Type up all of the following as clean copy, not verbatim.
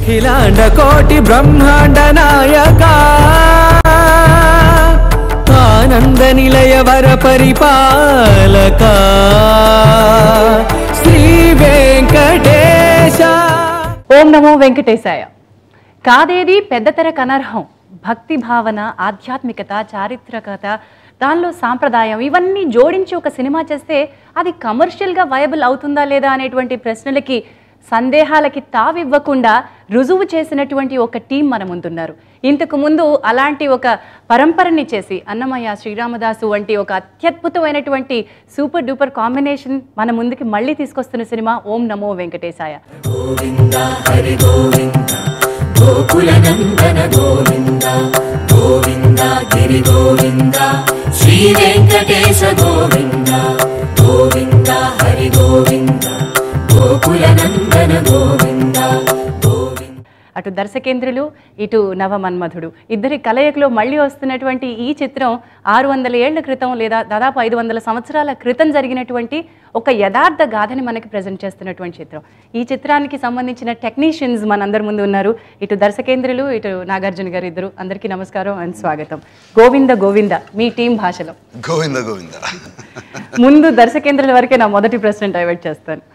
అఖిలాండ కోటి బ్రహ్మాండ నాయక ఆనంద నిలయ వర పరిపాలక శ్రీ వెంకటేశ. ఓం నమో వెంకటేశాయ. కాదేది పెద్దతెర కనర్హం. భక్తి భావన, ఆధ్యాత్మికత, చారిత్రకత, దానిలో సాంప్రదాయం ఇవన్నీ జోడించి ఒక సినిమా చేస్తే అది కమర్షియల్గా వయబుల్ అవుతుందా లేదా అనేటువంటి ప్రశ్నలకి, సందేహాలకి తావివ్వకుండా రుజువు చేసినటువంటి ఒక టీం మన ముందున్నారు. ఇంతకు ముందు అలాంటి ఒక పరంపరని చేసి అన్నమయ్య, శ్రీరామదాసు వంటి ఒక అత్యద్భుతమైనటువంటి సూపర్ డూపర్ కాంబినేషన్ మన ముందుకి మళ్ళీ తీసుకొస్తున్న సినిమా ఓం నమో వెంకటేశాయ. గోవింద హరి గోవింద గోకుల నందన గోవింద గోవింద గిరి గోవింద శ్రీ వెంకటేశ గోవింద గోవింద హరి గోవింద గోకుల నందన గోవింద గోవింద. అటు దర్శకేంద్రులు, ఇటు నవమన్మధుడు ఇద్దరి కలయికలో మళ్ళీ వస్తున్నటువంటి ఈ చిత్రం 600 ఏళ్ల క్రితం లేదా దాదాపు 500 సంవత్సరాల క్రితం జరిగినటువంటి ఒక యథార్థ గాథని మనకి ప్రజెంట్ చేస్తున్నటువంటి చిత్రం. ఈ చిత్రానికి సంబంధించిన టెక్నీషియన్స్ మనందరి ముందు ఉన్నారు. ఇటు దర్శకేంద్రులు, ఇటు నాగార్జున గారు ఇద్దరు. అందరికీ నమస్కారం అండ్ స్వాగతం. గోవింద గోవింద మీ టీం భాషలో. గోవింద గోవింద. ముందు దర్శకేంద్రుల వరకే నా మొదటి ప్రశ్న డైవర్ట్ చేస్తాను.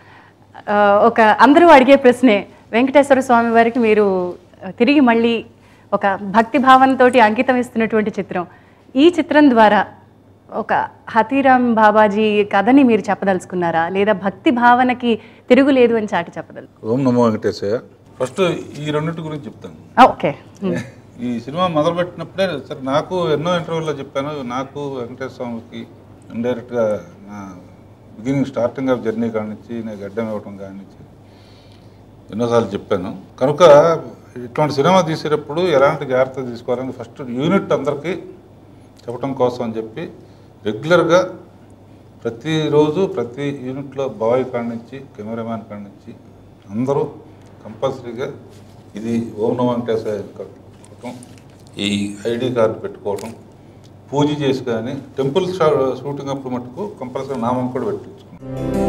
ఒక అందరూ అడిగే ప్రశ్నే, వెంకటేశ్వర స్వామి వారికి మీరు తిరిగి మళ్ళీ ఒక భక్తి భావనతో అంకితం ఇస్తున్నటువంటి చిత్రం. ఈ చిత్రం ద్వారా ఒక హతీరామ్ బాబాజీ కథని మీరు చెప్పదలుచుకున్నారా, లేదా భక్తి భావనకి తిరుగులేదు అని చాటి చెప్పదలు? ఓం నమో వెంకటేశయ్య. ఫస్ట్ ఈ రెండింటి గురించి చెప్తాను. ఓకే. ఈ సినిమా మొదలుపెట్టినప్పుడే సరే, నాకు ఎన్నో ఇంటర్వ్యూల్లో చెప్పాను, నాకు వెంకటేశ్వర స్వామికి ఇండైరెక్ట్గా నా బిగినింగ్ స్టార్టింగ్ ఆఫ్ జర్నీ కానించి నేను గడ్డం ఇవ్వటం కానించి ఎన్నోసార్లు చెప్పాను. కనుక ఇటువంటి సినిమా తీసేటప్పుడు ఎలాంటి జాగ్రత్త తీసుకోవాలని ఫస్ట్ యూనిట్ అందరికీ చెప్పడం కోసం అని చెప్పి రెగ్యులర్గా ప్రతిరోజు ప్రతి యూనిట్లో బాయ్ కానించి కెమెరామ్యాన్ కానించి అందరూ కంపల్సరీగా ఇది ఓం నమో వెంకటేశాయ కట్టుకోవటం, ఈ ఐడి కార్డు పెట్టుకోవటం, పూజ చేసి కానీ టెంపుల్ షూటింగ్ అప్పుడు మటుకు కంపల్సరీ నామం కూడా పెట్టించుకున్నాం.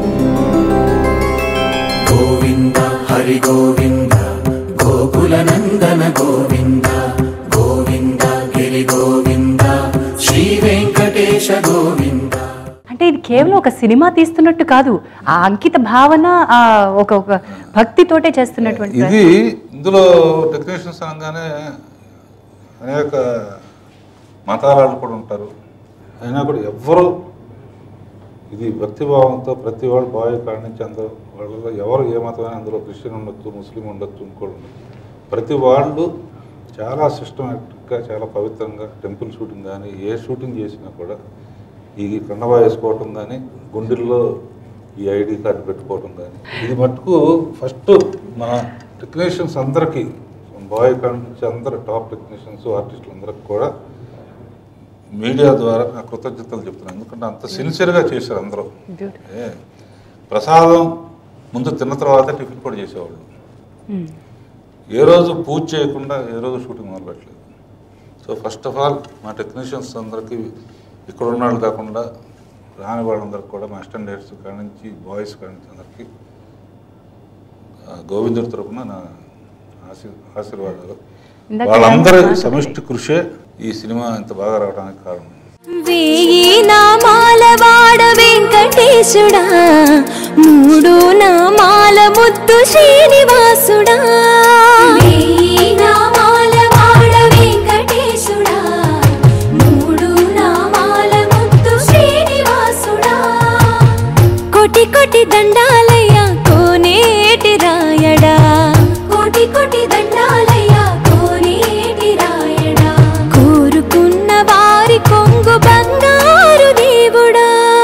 గోవింద హరి గోవింద గోకుల నందన గోవింద గోవింద గిరి గోవింద శ్రీ వెంకటేశ గోవింద. అంటే ఇది కేవలం ఒక సినిమా తీస్తున్నట్టు కాదు, ఆ అంకిత భావన, ఆ ఒక భక్తితోటే చేస్తున్నటువంటి ఇది. ఇందులో టెక్నీషియన్స్ అనగానే అనేక మతాలు కూడా ఉంటారు. అయినా కూడా ఎవ్వరూ ఇది భక్తిభావంతో ప్రతి వాళ్ళు బాయ్ కాడి నుంచి అందరూ వాళ్ళలో ఎవరు ఏ మతమైనా, అందులో క్రిస్టియన్ ఉండొచ్చు, ముస్లిం ఉండొచ్చు, ఇంకోటి ఉండొచ్చు, ప్రతి వాళ్ళు చాలా సిస్టమేటిక్గా చాలా పవిత్రంగా టెంపుల్ షూటింగ్ కానీ ఏ షూటింగ్ చేసినా కూడా ఈ కండవా వేసుకోవటం కానీ గుండెల్లో ఈ ఐడి కార్డు పెట్టుకోవటం కానీ ఇది మటుకు ఫస్ట్ మన టెక్నీషియన్స్ అందరికీ బాయ్ కాడి నుంచి అందరూ టాప్ టెక్నీషియన్స్ ఆర్టిస్టులు అందరికి కూడా మీడియా ద్వారా నా కృతజ్ఞతలు చెప్తున్నాను. ఎందుకంటే అంత సిన్సియర్గా చేశారు అందరూ. ప్రసాదం ముందు తిన్న తర్వాత టిఫిన్ కూడా చేసేవాళ్ళు. ఏ రోజు పూజ చేయకుండా ఏ రోజు షూటింగ్ మొదలుపెట్టలేదు. సో ఫస్ట్ ఆఫ్ ఆల్ మా టెక్నీషియన్స్ అందరికీ ఇక్కడ ఉన్న వాళ్ళు కాకుండా రాని వాళ్ళందరికీ కూడా మా అసిస్టెంట్ డైరెక్టర్స్ కాడి నుంచి బాయ్స్ కాడి నుంచి అందరికీ గోవిందుడి తరపున నా ఆశీర్వాదాలు. వాళ్ళందరూ సమిష్టి కృషే ఈ సినిమా ఇంత బాగా రావడానికి కారణం. వేయి నామాల వాడ వెంకటేశుడా, 3 నామాల ముద్దు శ్రీనివాసుడా. వేయి నామాల వాడ వెంకటేశుడా, 3 నామాల ముద్దు శ్రీనివాసుడా. కోటి కోటి దండాలయ్యా కోనేటి రాయడా, కోటి కోటి దండాలయ్యా కోనేటి రాయడా. కోరుకున్న వారి కొంగు బంగారు దేవుడా.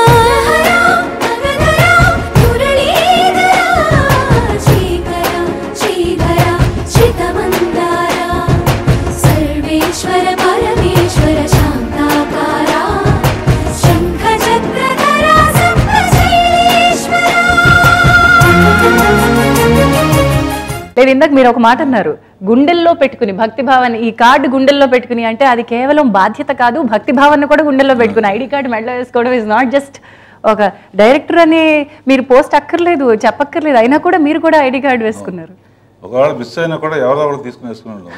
శ్రీకర శ్రీధర శ్రితమందార సర్వేశ్వర పరమేశ్వర శాంతాకార శంఖ చక్రధర సప్తశైలేశ్వర. లేదు, ఇందాక మీరు ఒక మాట అన్నారు, గుండెల్లో పెట్టుకుని భక్తి భావాన్ని, ఈ కార్డు గుండెల్లో పెట్టుకుని అంటే అది కేవలం బాధ్యత కాదు, భక్తి భావాన్ని కూడా గుండెల్లో పెట్టుకుని ఐడి కార్డు మెడలో వేసుకోవడం ఇస్ నాట్ జస్ట్ ఒక డైరెక్టర్ అని మీరు పోస్ట్ అక్కర్లేదు, చెప్పక్కర్లేదు, అయినా కూడా మీరు కూడా ఐడి కార్డు వేసుకున్నారు. ఒకవేళ మిస్ అయినా కూడా ఎవరో ఒకరు తీసుకుని వేసుకున్నాడు.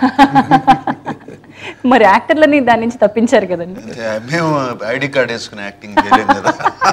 మరి యాక్టర్లని దాని నుంచి తప్పించారు కదండి. మేము ఐడి కార్డ్ వేసుకుని యాక్టింగ్ చేయలేం కదా.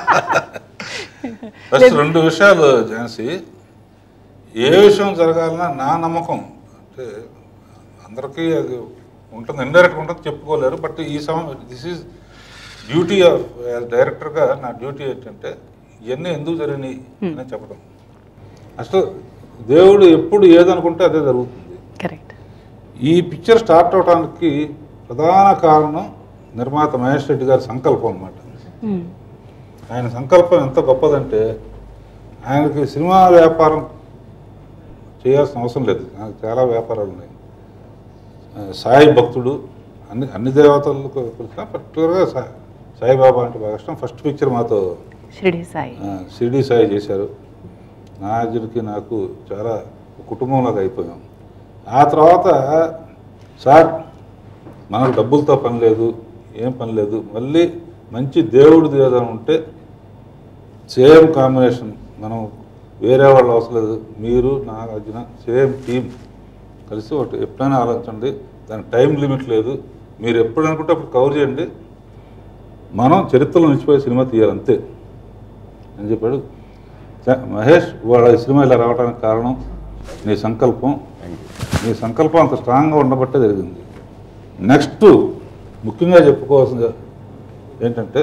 ఫస్ట్ 2 విషయాలు ఝాన్సీ. ఏ విషయం జరగాలన్నా నా నమ్మకం అంటే అందరికీ అది ఉంటుంది, ఇండైరెక్ట్గా ఉంటుంది, చెప్పుకోలేరు. బట్ ఈ దిస్ ఈజ్ డ్యూటీ ఆఫ్ డైరెక్టర్గా నా డ్యూటీ ఏంటంటే ఇవన్నీ ఎందుకు జరిగినాయి అని చెప్పడం. అసలు దేవుడు ఎప్పుడు ఏదనుకుంటే అదే జరుగుతుంది. కరెక్ట్. ఈ పిక్చర్ స్టార్ట్ అవడానికి ప్రధాన కారణం నిర్మాత మహేష్ రెడ్డి గారి సంకల్పం అన్నమాట. ఆయన సంకల్పం ఎంత గొప్పదంటే ఆయనకి సినిమా వ్యాపారం చేయాల్సిన అవసరం లేదు, నాకు చాలా వ్యాపారాలు ఉన్నాయి. సాయి భక్తుడు, అన్ని దేవతలకు పర్టికులర్గా సాయిబాబా అంటే బాగా ఇష్టం. ఫస్ట్ పిక్చర్ మాతో షిరిడి సాయి చేశారు. నాజుడికి నాకు చాలా కుటుంబంలాగా అయిపోయాం. ఆ తర్వాత సార్ మనకు డబ్బులతో పని లేదు, ఏం పని లేదు, మళ్ళీ మంచి దేవుడిది ఏదైనా ఉంటే సేమ్ కాంబినేషన్, మనం వేరే వాళ్ళు అవసరం లేదు, మీరు నాగార్జున సేమ్ టీం కలిసి ఒకటి ఎప్పుడైనా ఆలోచించండి, దానికి టైం లిమిట్ లేదు, మీరు ఎప్పుడు అనుకుంటే అప్పుడు కవర్ చేయండి, మనం చరిత్రలో నిలిచిపోయే సినిమా తీయాలి అంతే అని చెప్పాడు. మహేష్ వాళ్ళ సినిమా ఇలా రావడానికి కారణం నీ సంకల్పం. నీ సంకల్పం అంత స్ట్రాంగ్గా ఉండబట్టే జరిగింది. నెక్స్ట్ ముఖ్యంగా చెప్పుకోవాల్సింది ఏంటంటే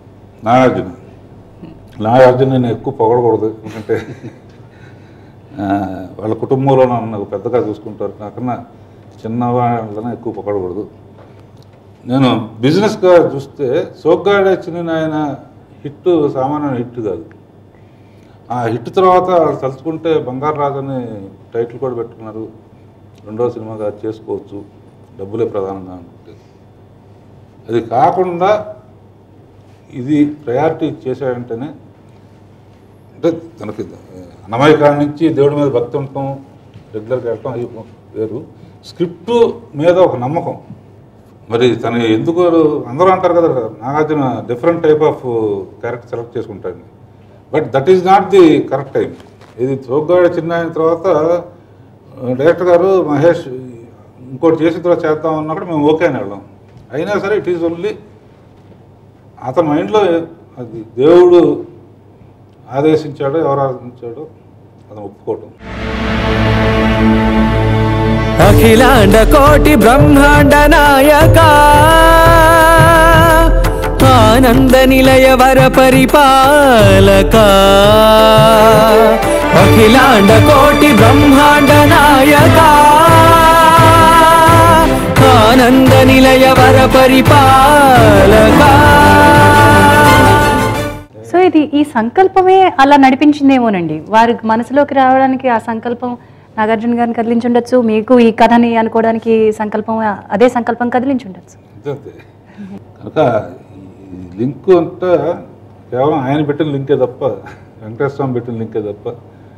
నాగార్జున నేను ఎక్కువ పొగడకూడదు, ఎందుకంటే వాళ్ళ కుటుంబంలో నన్ను పెద్దగా చూసుకుంటారు, నాకన్నా చిన్నవాళ్ళని ఎక్కువ పొగడకూడదు. నేను బిజినెస్గా చూస్తే సోగ్గాడే చిన్న ఆయన హిట్ సామాన్య హిట్ కాదు. ఆ హిట్ తర్వాత వాళ్ళు తలుచుకుంటే బంగారు రాజు అని టైటిల్ కూడా పెట్టుకున్నారు, 2వ సినిమాగా చేసుకోవచ్చు డబ్బులే ప్రధానంగా అనుకుంటే. అది కాకుండా ఇది ప్రయారిటీ చేశాడంటేనే, అంటే తనకి అన్నమయ్య కాడి నుంచి దేవుడి మీద భక్తి ఉండటం, రెగ్యులర్గా వెళ్ళటం అవి వేరు, స్క్రిప్ట్ మీద ఒక నమ్మకం. మరి తను ఎందుకు అందరూ అంటారు కదా Nagarjuna different type of character select చేసుకుంటాడు, but that is not the correct time. ఇది చోగ్గాడ చిన్న అయిన తర్వాత డైరెక్టర్ గారు మహేష్ ఇంకోటి చేసిన తర్వాత చేద్దాం అన్నప్పుడు మేము ఓకే అని వెళ్ళాం. అయినా సరే ఇట్ ఈజ్ ఓన్లీ అతని మైండ్లో అది దేవుడు ఆదేశించాడో ఎవరు ఆదేశించాడో అతను ఒప్పుకోవటం. అఖిలాండ కోటి బ్రహ్మాండ నాయక ఆనంద నిలయ వర పరిపాలక అఖిలాండ కోటి బ్రహ్మాండ నాయక ఆనంద నిలయ వర పరిపాలక. సో ఇది ఈ సంకల్పమే అలా నడిపించిందేమోనండి, వారి మనసులోకి రావడానికి ఆ సంకల్పం నాగార్జున గారిని కదిలించుండొచ్చు, మీకు ఈ కథని అనుకోవడానికి సంకల్పం అదే సంకల్పం కదిలించుండొచ్చు. అంతే కనుక లింక్ అంతా కేవలం ఆయన పెట్టిన లింకే తప్ప, వెంకటేశ్వర స్వామి పెట్టిన లింకే తప్ప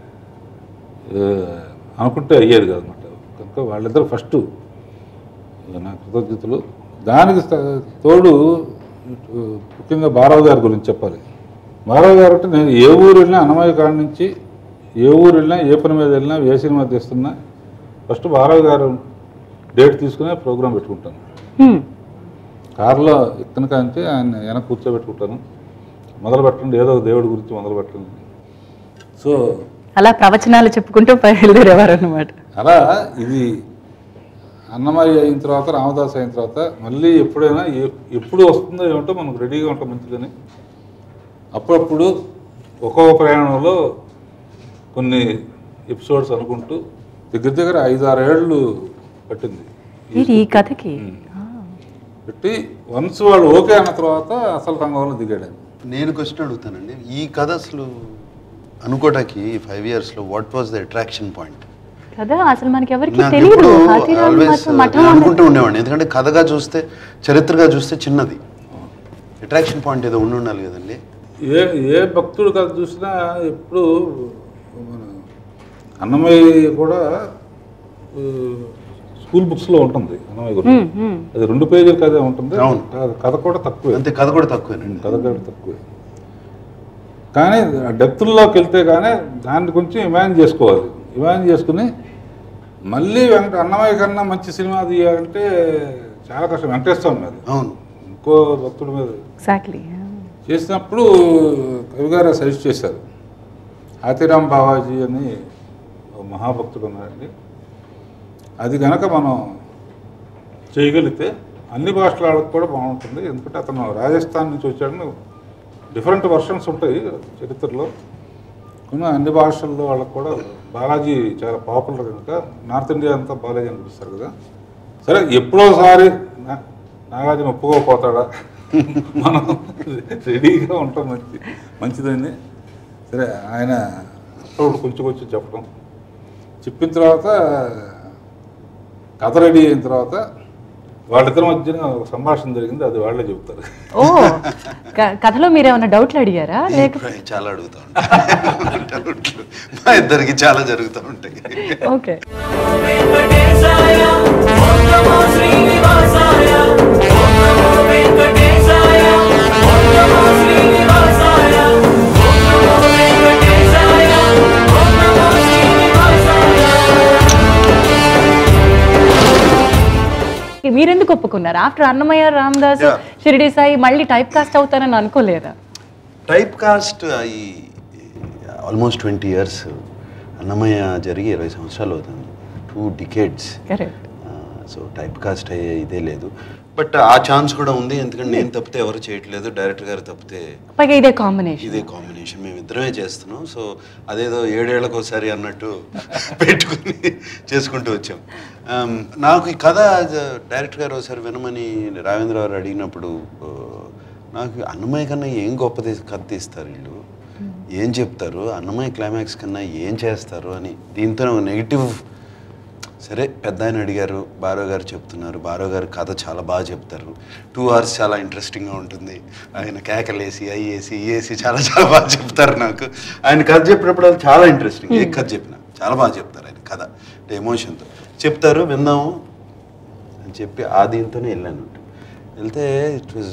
అనుకుంటే అయ్యేది కాదన్నమాట. కనుక వాళ్ళిద్దరు ఫస్ట్ నా కృతజ్ఞతలు. దానికి తోడు ముఖ్యంగా బారావు గారి గురించి చెప్పాలి. బారావు గారు అంటే నేను ఏ ఊరు వెళ్ళినా, అన్నమయ్య కాడి నుంచి ఏ ఊరు వెళ్ళినా, ఏ పని మీద వెళ్ళినా, ఏ సినిమా తీస్తున్నా ఫస్ట్ బారావు గారు డేట్ తీసుకునే ప్రోగ్రాం పెట్టుకుంటాను. కారులో ఎక్కన కాంచి ఆయన వెనక కూర్చోబెట్టుకుంటాను, మొదలు పెట్టండి ఏదో దేవుడి గురించి మొదలు పెట్టండి. సో అలా ప్రవచనాలు చెప్పుకుంటూ బయలుదేరేవారు అన్నమాట. అలా ఇది అన్నమయ్య అయిన తర్వాత, రామదాస్ అయిన తర్వాత మళ్ళీ ఎప్పుడైనా ఎప్పుడు వస్తుందో ఏమిటో మనకు రెడీగా ఉంటాం మంచిదని. అప్పుడప్పుడు ఒక్కొక్క ప్రయాణంలో కొన్ని ఎపిసోడ్స్ అనుకుంటూ దగ్గర 5-6 ఏళ్ళు పట్టింది ఈ కథకి. పెట్టి వన్స్ వాళ్ళు ఓకే అన్న తర్వాత అసలు రంగంలో దిగాడు. నేను క్వశ్చన్ అడుగుతానండి, ఈ కథ అసలు అనుకోవటానికి 5 yearsలో what was the attraction point? కదా అసలు మనకి ఎవరికి నాకు తెలియదు. ఎప్పుడు ఆల్వేస్ అనుకుంటూ ఉండేవాడిని, ఎందుకంటే కథగా చూస్తే, చరిత్రగా చూస్తే చిన్నది, అట్రాక్షన్ పాయింట్ ఏదో ఉండాలి కదండి. ఏ భక్తుడు కథ చూసినా ఎప్పుడు అన్నమయ్య కూడా స్కూల్ బుక్స్లో ఉంటుంది. అన్నమయ్య గురించి అది 2 పేజీల కథ ఉంటుంది. కథ కూడా తక్కువే, అంతే, కథ కూడా తక్కువేనండి, కథ కూడా తక్కువే. కానీ డెప్త్లోకి వెళ్తే కానీ దాని గురించి ఇమాజిన్ చేసుకోవాలి. ఇమాజిన్ చేసుకుని మళ్ళీ అన్నమయ్య కన్నా మంచి సినిమా తీయాలంటే చాలా కష్టం. వెంకటేశ్వర స్వామి మీద, అవును, ఇంకో భక్తుడి మీద ఎగ్జాక్ట్లీ చేసినప్పుడు కవి గారు సజెస్ట్ చేశారు. ఆతిరామ్ బావాజీ అని ఒక మహాభక్తుడు ఉన్నారండి, అది కనుక మనం చేయగలిగితే అన్ని భాషల వాళ్ళకి కూడా బాగుంటుంది. ఎందుకంటే అతను రాజస్థాన్ నుంచి వచ్చాడని డిఫరెంట్ వర్షన్స్ ఉంటాయి చరిత్రలో, కానీ అన్ని భాషల్లో వాళ్ళకి కూడా బాలాజీ చాలా పాపులర్ కనుక నార్త్ ఇండియా అంతా బాలాజీ అనిపిస్తారు కదా. సరే ఎప్పుడోసారి నాగార్జున ఒప్పుకోకపోతాడా, మనం రెడీగా ఉంటాం మంచిదని. సరే ఆయన అప్పుడు కొంచెం చెప్పిన తర్వాత కథ రెడీ అయిన తర్వాత వాళ్ళిద్దరి మధ్యన ఒక సంభాషణ జరిగింది, అది వాళ్ళే చెబుతారు. ఓ కథలో మీరు ఏమైనా డౌట్లు అడిగారా? చాలా అడుగుతా ఉంటాయి, మా ఇద్దరికి చాలా జరుగుతూ ఉంటాయి. ఓకే. మీరెందుకు ఒప్పుకున్నారు? ఆఫ్టర్ అన్నమయ్య, రామదాస్, షిరిడి సాయి మళ్ళీ టైప్ కాస్ట్ అవుతానని అనుకోలేదా? టైప్ కాస్ట్ ఈ ఆల్మోస్ట్ 20 years, అన్నమయ్య జరిగి 20 సంవత్సరాలు అవుతుంది, 2 decades. సో టైప్ కాస్ట్ అయ్యే ఇదే లేదు, బట్ ఆ ఛాన్స్ కూడా ఉంది. ఎందుకంటే నేను తప్పితే ఎవరు చేయట్లేదు, డైరెక్టర్ గారు తప్పితే ఇదే కాంబినేషన్ మేము ఇద్దరమే చేస్తున్నాం. సో అదేదో 7 ఏళ్లకు ఒకసారి అన్నట్టు పెట్టుకుని చేసుకుంటూ వచ్చాం. నాకు ఈ కథ డైరెక్టర్ గారు ఒకసారి వినమని రావేంద్ర గారు అడిగినప్పుడు, నాకు అన్నమయ్య కన్నా ఏం గొప్ప కథ తీస్తారు వీళ్ళు, ఏం చెప్తారు, అన్నమయ్య క్లైమాక్స్ కన్నా ఏం చేస్తారు అని. దీంతో నెగిటివ్. సరే పెద్ద ఆయన అడిగారు, బారో గారు చెప్తున్నారు, బారో గారు కథ చాలా బాగా చెప్తారు, 2 hours చాలా ఇంట్రెస్టింగ్గా ఉంటుంది, ఆయన కేకలేసి అయ్యేసి ఈయేసి చాలా బాగా చెప్తారు. నాకు ఆయన కథ చెప్పినప్పుడు అది చాలా ఇంట్రెస్టింగ్, ఏ కథ చెప్పినా చాలా బాగా చెప్తారు ఆయన కథ, అంటే ఎమోషన్తో చెప్తారు, విందాము అని చెప్పి ఆ దీంతోనే వెళ్ళాను. వెళ్తే it was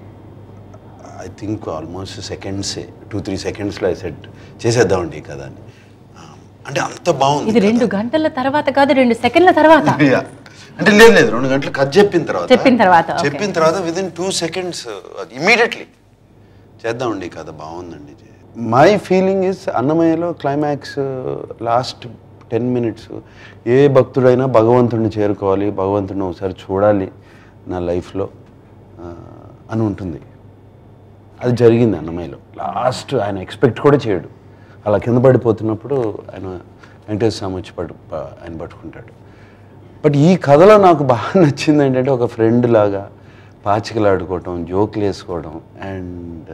I think almost సెకండ్సే, 2-3 secondsలో ఐ సెట్ చేసేద్దామండి ఈ కథ అని. అంటే అంత బాగుంది. ఇది 2 గంటల తర్వాత కాదు, 2 సెకండ్ల తర్వాత. అంటే లేదు 2 గంటలు కథ చెప్పిన తర్వాత విదిన్ 2 seconds ఇమీడియట్లీ చేద్దామండి కథ బాగుందండి. మై ఫీలింగ్ ఇస్ అన్నమయ్యలో క్లైమాక్స్ లాస్ట్ 10 minutes ఏ భక్తుడైనా భగవంతుడిని చేరుకోవాలి, భగవంతుడిని ఒకసారి చూడాలి నా లైఫ్లో అని ఉంటుంది. అది జరిగింది అన్నమయ్యలో. లాస్ట్ ఆయన ఎక్స్పెక్ట్ కూడా చేయడు, అలా కింద పడిపోతున్నప్పుడు ఆయన వెంకటేశ్వర స్వామి వచ్చి ఆయన పట్టుకుంటాడు. బట్ ఈ కథలో నాకు బాగా నచ్చింది ఏంటంటే, ఒక ఫ్రెండ్ లాగా పాచికలాడుకోవటం, జోకులు వేసుకోవడం, అండ్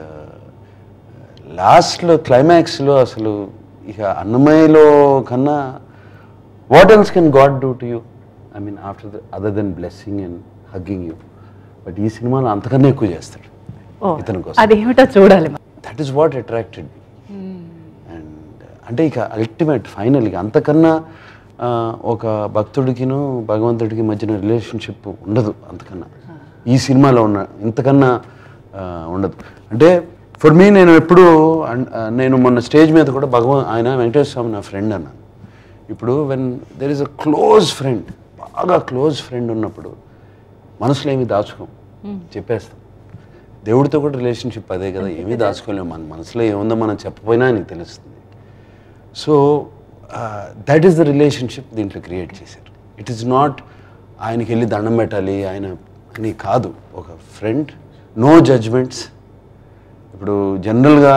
లాస్ట్లో క్లైమాక్స్లో అసలు ఇక అన్నమయ్యలో కన్నా what else can God do to you, I mean after other then blessing and hugging you. But ఈ సినిమాలో అంతకన్నా ఎక్కువ చేస్తాడు ఇతని కోసం. అదేమిటో చూడాలి. That is what attracted me. And అంటే ఇక అల్టిమేట్ ఫైనల్గా అంతకన్నా ఒక భక్తుడికిను భగవంతుడికి మధ్యన రిలేషన్షిప్ ఉండదు, అంతకన్నా ఈ సినిమాలో ఉన్న ఇంతకన్నా ఉండదు. అంటే ఫర్ మీ నేను మొన్న స్టేజ్ మీద కూడా ఆయన వెంకటేశ్వర స్వామి నా ఫ్రెండ్ అన్నాను. ఇప్పుడు when there is a close friend, బాగా క్లోజ్ ఫ్రెండ్ ఉన్నప్పుడు మనసులో ఏమి దాచుకోం, చెప్పేస్తాం. దేవుడితో కూడా రిలేషన్షిప్ అదే కదా, ఏమీ దాచుకోలేము. మన మనసులో ఏముందో మనం చెప్పపోయినా నీకు తెలుస్తుంది. So that is the relationship దీంట్లో క్రియేట్ చేశారు. ఇట్ ఈస్ నాట్ ఆయనకి వెళ్ళి దండం పెట్టాలి ఆయన అని కాదు, ఒక ఫ్రెండ్, నో జడ్జ్మెంట్స్. ఇప్పుడు జనరల్గా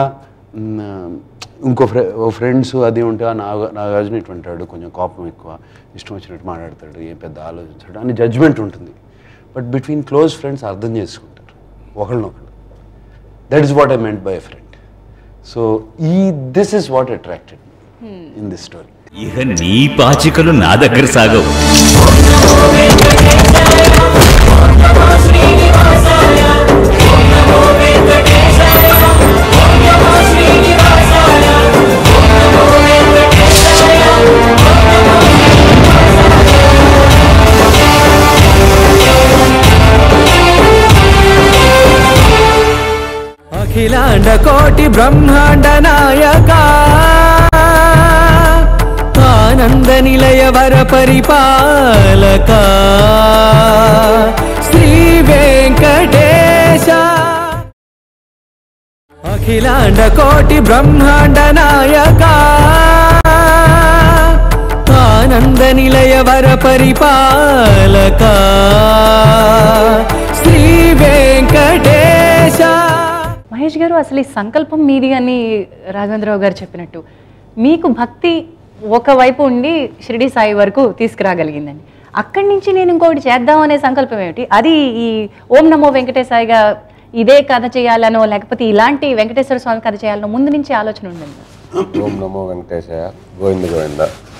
ఇంకో ఫ్రెండ్స్ అది ఉంటే నాగార్జున ఇటు అంటాడు, కొంచెం కోపం ఎక్కువ, ఇష్టం వచ్చినట్టు మాట్లాడతాడు, ఏం పెద్ద ఆలోచించాడు అని జడ్జ్మెంట్ ఉంటుంది. బట్ బిట్వీన్ క్లోజ్ ఫ్రెండ్స్ అర్థం చేసుకుంటారు ఒకళ్ళనొకళ్ళు. That is what I meant by a friend. So this is what attracted in this story. ఇక నీ పాచికలు నా దగ్గర సాగవు. అఖిలాండ కోటి బ్రహ్మాండ నాయక ఆనంద నిలయ వర పరిపాలక శ్రీ వెంకటేశ అఖిలాండ కోటి బ్రహ్మాండ నాయక ఆనంద నిలయ వర పరిపాలక శ్రీ వెంకటేశ. మహేష్ గారు, అసలు ఈ సంకల్పం మీది అని రాఘవేంద్రరావు గారు చెప్పినట్టు మీకు భక్తి ఒకవైపు ఉండి షిరిడి సాయి వరకు తీసుకురాగలిగిందండి. అక్కడి నుంచి నేను ఇంకొకటి చేద్దాం అనే సంకల్పం ఏమిటి? అది ఈ ఓం నమో వెంకటేశాయగా ఇదే కథ చేయాలనో లేకపోతే ఇలాంటి వెంకటేశ్వర స్వామి కథ చేయాలనో ముందు నుంచి ఆలోచన ఉండింది? ఓం నమో వెంకటేశాయ, గోవింద గోవింద.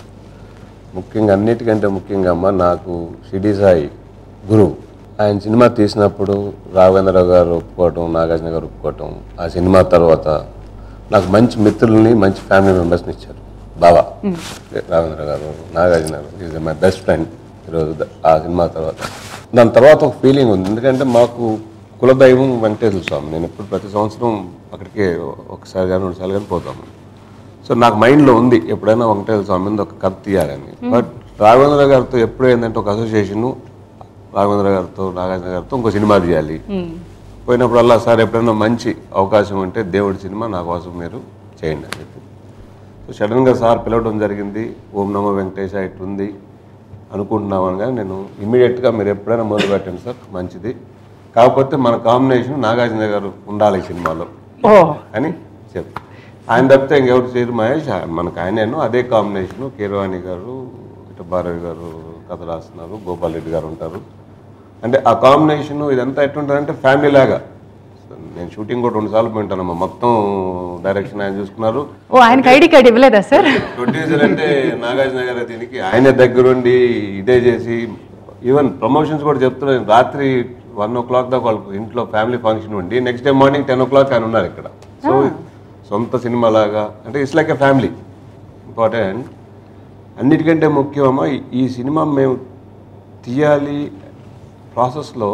ముఖ్యంగా అన్నిటికంటే ముఖ్యంగా అమ్మ నాకు షిరిడి సాయి గురువు. ఆయన సినిమా తీసినప్పుడు రాఘవేంద్రరావు గారు ఒప్పుకోవటం, నాగార్జున గారు ఒప్పుకోవటం, ఆ సినిమా తర్వాత నాకు మంచి మిత్రుల్ని, మంచి ఫ్యామిలీ మెంబర్స్ని ఇచ్చారు. బాబా రాఘవేంద్ర గారు, నాగార్జున గారు ఈజ్ మై బెస్ట్ ఫ్రెండ్. ఈరోజు ఆ సినిమా తర్వాత దాని తర్వాత ఒక ఫీలింగ్ ఉంది. ఎందుకంటే మాకు కులదైవం వెంకటేశ్వర స్వామి. నేను ఎప్పుడు ప్రతి సంవత్సరం అక్కడికి ఒకసారి కానీ 2 సార్లు కానీ పోతాము. సో నాకు మైండ్లో ఉంది ఎప్పుడైనా వెంకటేశ్వర స్వామి మీద ఒక కథ తీయాలని. బట్ రాఘవేంద్ర గారితో ఎప్పుడు ఏంటంటే ఒక అసోసియేషను, రాఘవేంద్ర గారితో, నాగార్జున గారితో ఇంకో సినిమా తీయాలి. పోయినప్పుడల్లా సార్ ఎప్పుడైనా మంచి అవకాశం ఉంటే దేవుడి సినిమా నా కోసం మీరు చేయండి అని చెప్పి. సో సడన్గా సార్ పిలవడం జరిగింది. ఓం నమో వెంకటేశ ఇట్లుంది అనుకుంటున్నామని. కానీ నేను ఇమీడియట్గా మీరు ఎప్పుడైనా మొదలు పెట్టండి సార్, మంచిది. కాకపోతే మన కాంబినేషన్ నాగార్జున గారు ఉండాలి ఈ సినిమాలో అని చెప్పి ఆయన తప్పితే ఇంకెవరు చేయరు మహేష్, మనకు ఆయనేను అదే కాంబినేషను. కీరవాణి గారు, ఇటు భారవి గారు కథ రాస్తున్నారు, గోపాల్ రెడ్డి గారు ఉంటారు. అంటే ఆ కాంబినేషను ఇదంతా ఎట్లుంటుందంటే ఫ్యామిలీ లాగా. నేను షూటింగ్ కూడా 2 సార్లు పోయింటానమ్మా. మొత్తం డైరెక్షన్ ఆయన చూసుకున్నారు. ఆయనకి ఐడి కార్డు ఇవ్వలేదా సార్? ప్రొడ్యూసర్ అంటే నాగార్జున గారు దీనికి ఆయన దగ్గరుండి ఇదే చేసి ఈవెన్ ప్రమోషన్స్ కూడా చెప్తున్నారు. రాత్రి 1 o'clock దాకా వాళ్ళకు ఇంట్లో ఫ్యామిలీ ఫంక్షన్ ఉండి నెక్స్ట్ డే మార్నింగ్ 10 o'clock ఆయన ఉన్నారు ఇక్కడ. సో సొంత సినిమా లాగా, అంటే it's like a family. Important. అన్నిటికంటే ముఖ్యమా ఈ సినిమా మేము తీయాలి ప్రాసెస్లో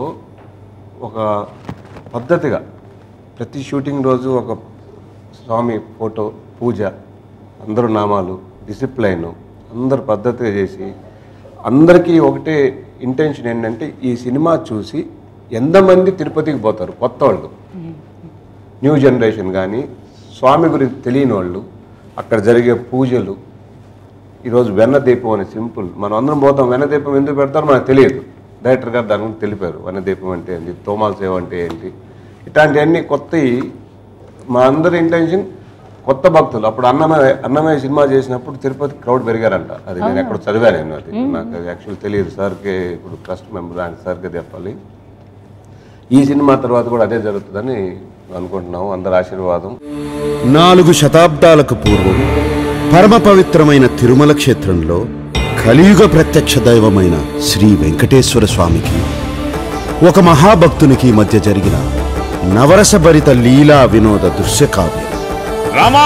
ఒక పద్ధతిగా ప్రతి షూటింగ్ రోజు ఒక స్వామి ఫోటో, పూజ, అందరూ నామాలు, డిసిప్లైన్ అందరు పద్ధతిగా చేసి అందరికీ ఒకటే ఇంటెన్షన్ ఏంటంటే ఈ సినిమా చూసి ఎంతమంది తిరుపతికి పోతారు కొత్త వాళ్ళు, న్యూ జనరేషన్ కానీ స్వామి గురించి తెలియని వాళ్ళు, అక్కడ జరిగే పూజలు. ఈరోజు వెన్న దీపం అని సింపుల్, మనం అందరం పోతాం. వెన్న దీపం ఎందుకు పెడతారో మనకు తెలియదు. డైరెక్టర్ గారు దాని గురించి తెలిపారు. వెన్న దీపం అంటే ఏంటి, తోమాల సేవ అంటే ఏంటి, ఇట్లాంటివన్నీ కొత్తవి. మా అందరి ఇంటెన్షన్ కొత్త భక్తులు. అప్పుడు అన్నమయ్య సినిమా చేసినప్పుడు తిరుపతి క్రౌడ్ పెరిగారంట. అది నేను ఎక్కడ చదివాను. నేను అది నాకు యాక్చువల్ తెలియదు. సార్కే ఇప్పుడు ట్రస్ట్ మెంబర్ ఆయన సార్కే చెప్పాలి. ఈ సినిమా తర్వాత కూడా అదే జరుగుతుందని అనుకుంటున్నాము. అందరి ఆశీర్వాదం. 4 శతాబ్దాలకు పూర్వం పరమ పవిత్రమైన తిరుమల క్షేత్రంలో కలియుగ ప్రత్యక్ష దైవమైన శ్రీ వెంకటేశ్వర స్వామికి ఒక మహాభక్తునికి మధ్య జరిగిన నవరసభరిత లీలా వినోద దృశ్య కావ్యం. రామా,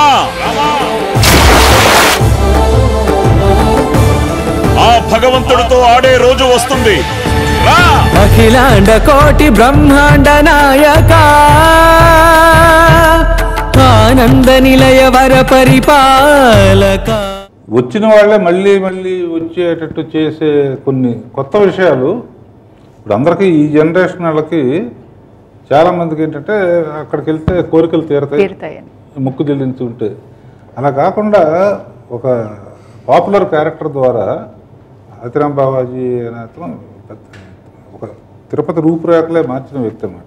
ఆ భగవంతుడితో ఆడే రోజు వస్తుంది. అఖిలాండ కోటి బ్రహ్మాండ నాయక ఆనంద నిలయ వర పరిపాలక. వచ్చిన వాళ్ళే మళ్ళీ మళ్ళీ వచ్చేటట్టు చేసే కొన్ని కొత్త విషయాలు ఇప్పుడు అందరికీ ఈ జనరేషన్ వాళ్ళకి చాలామందికి ఏంటంటే అక్కడికి వెళ్తే కోరికలు తీరతాయి, ముక్కు చెల్లించుంటే. అలా కాకుండా ఒక పాపులర్ క్యారెక్టర్ ద్వారా అతిరామ్ బాబాజీ అనే అతను ఒక తిరుపతి రూపురేఖలే మార్చిన వ్యక్తి అన్నమాట.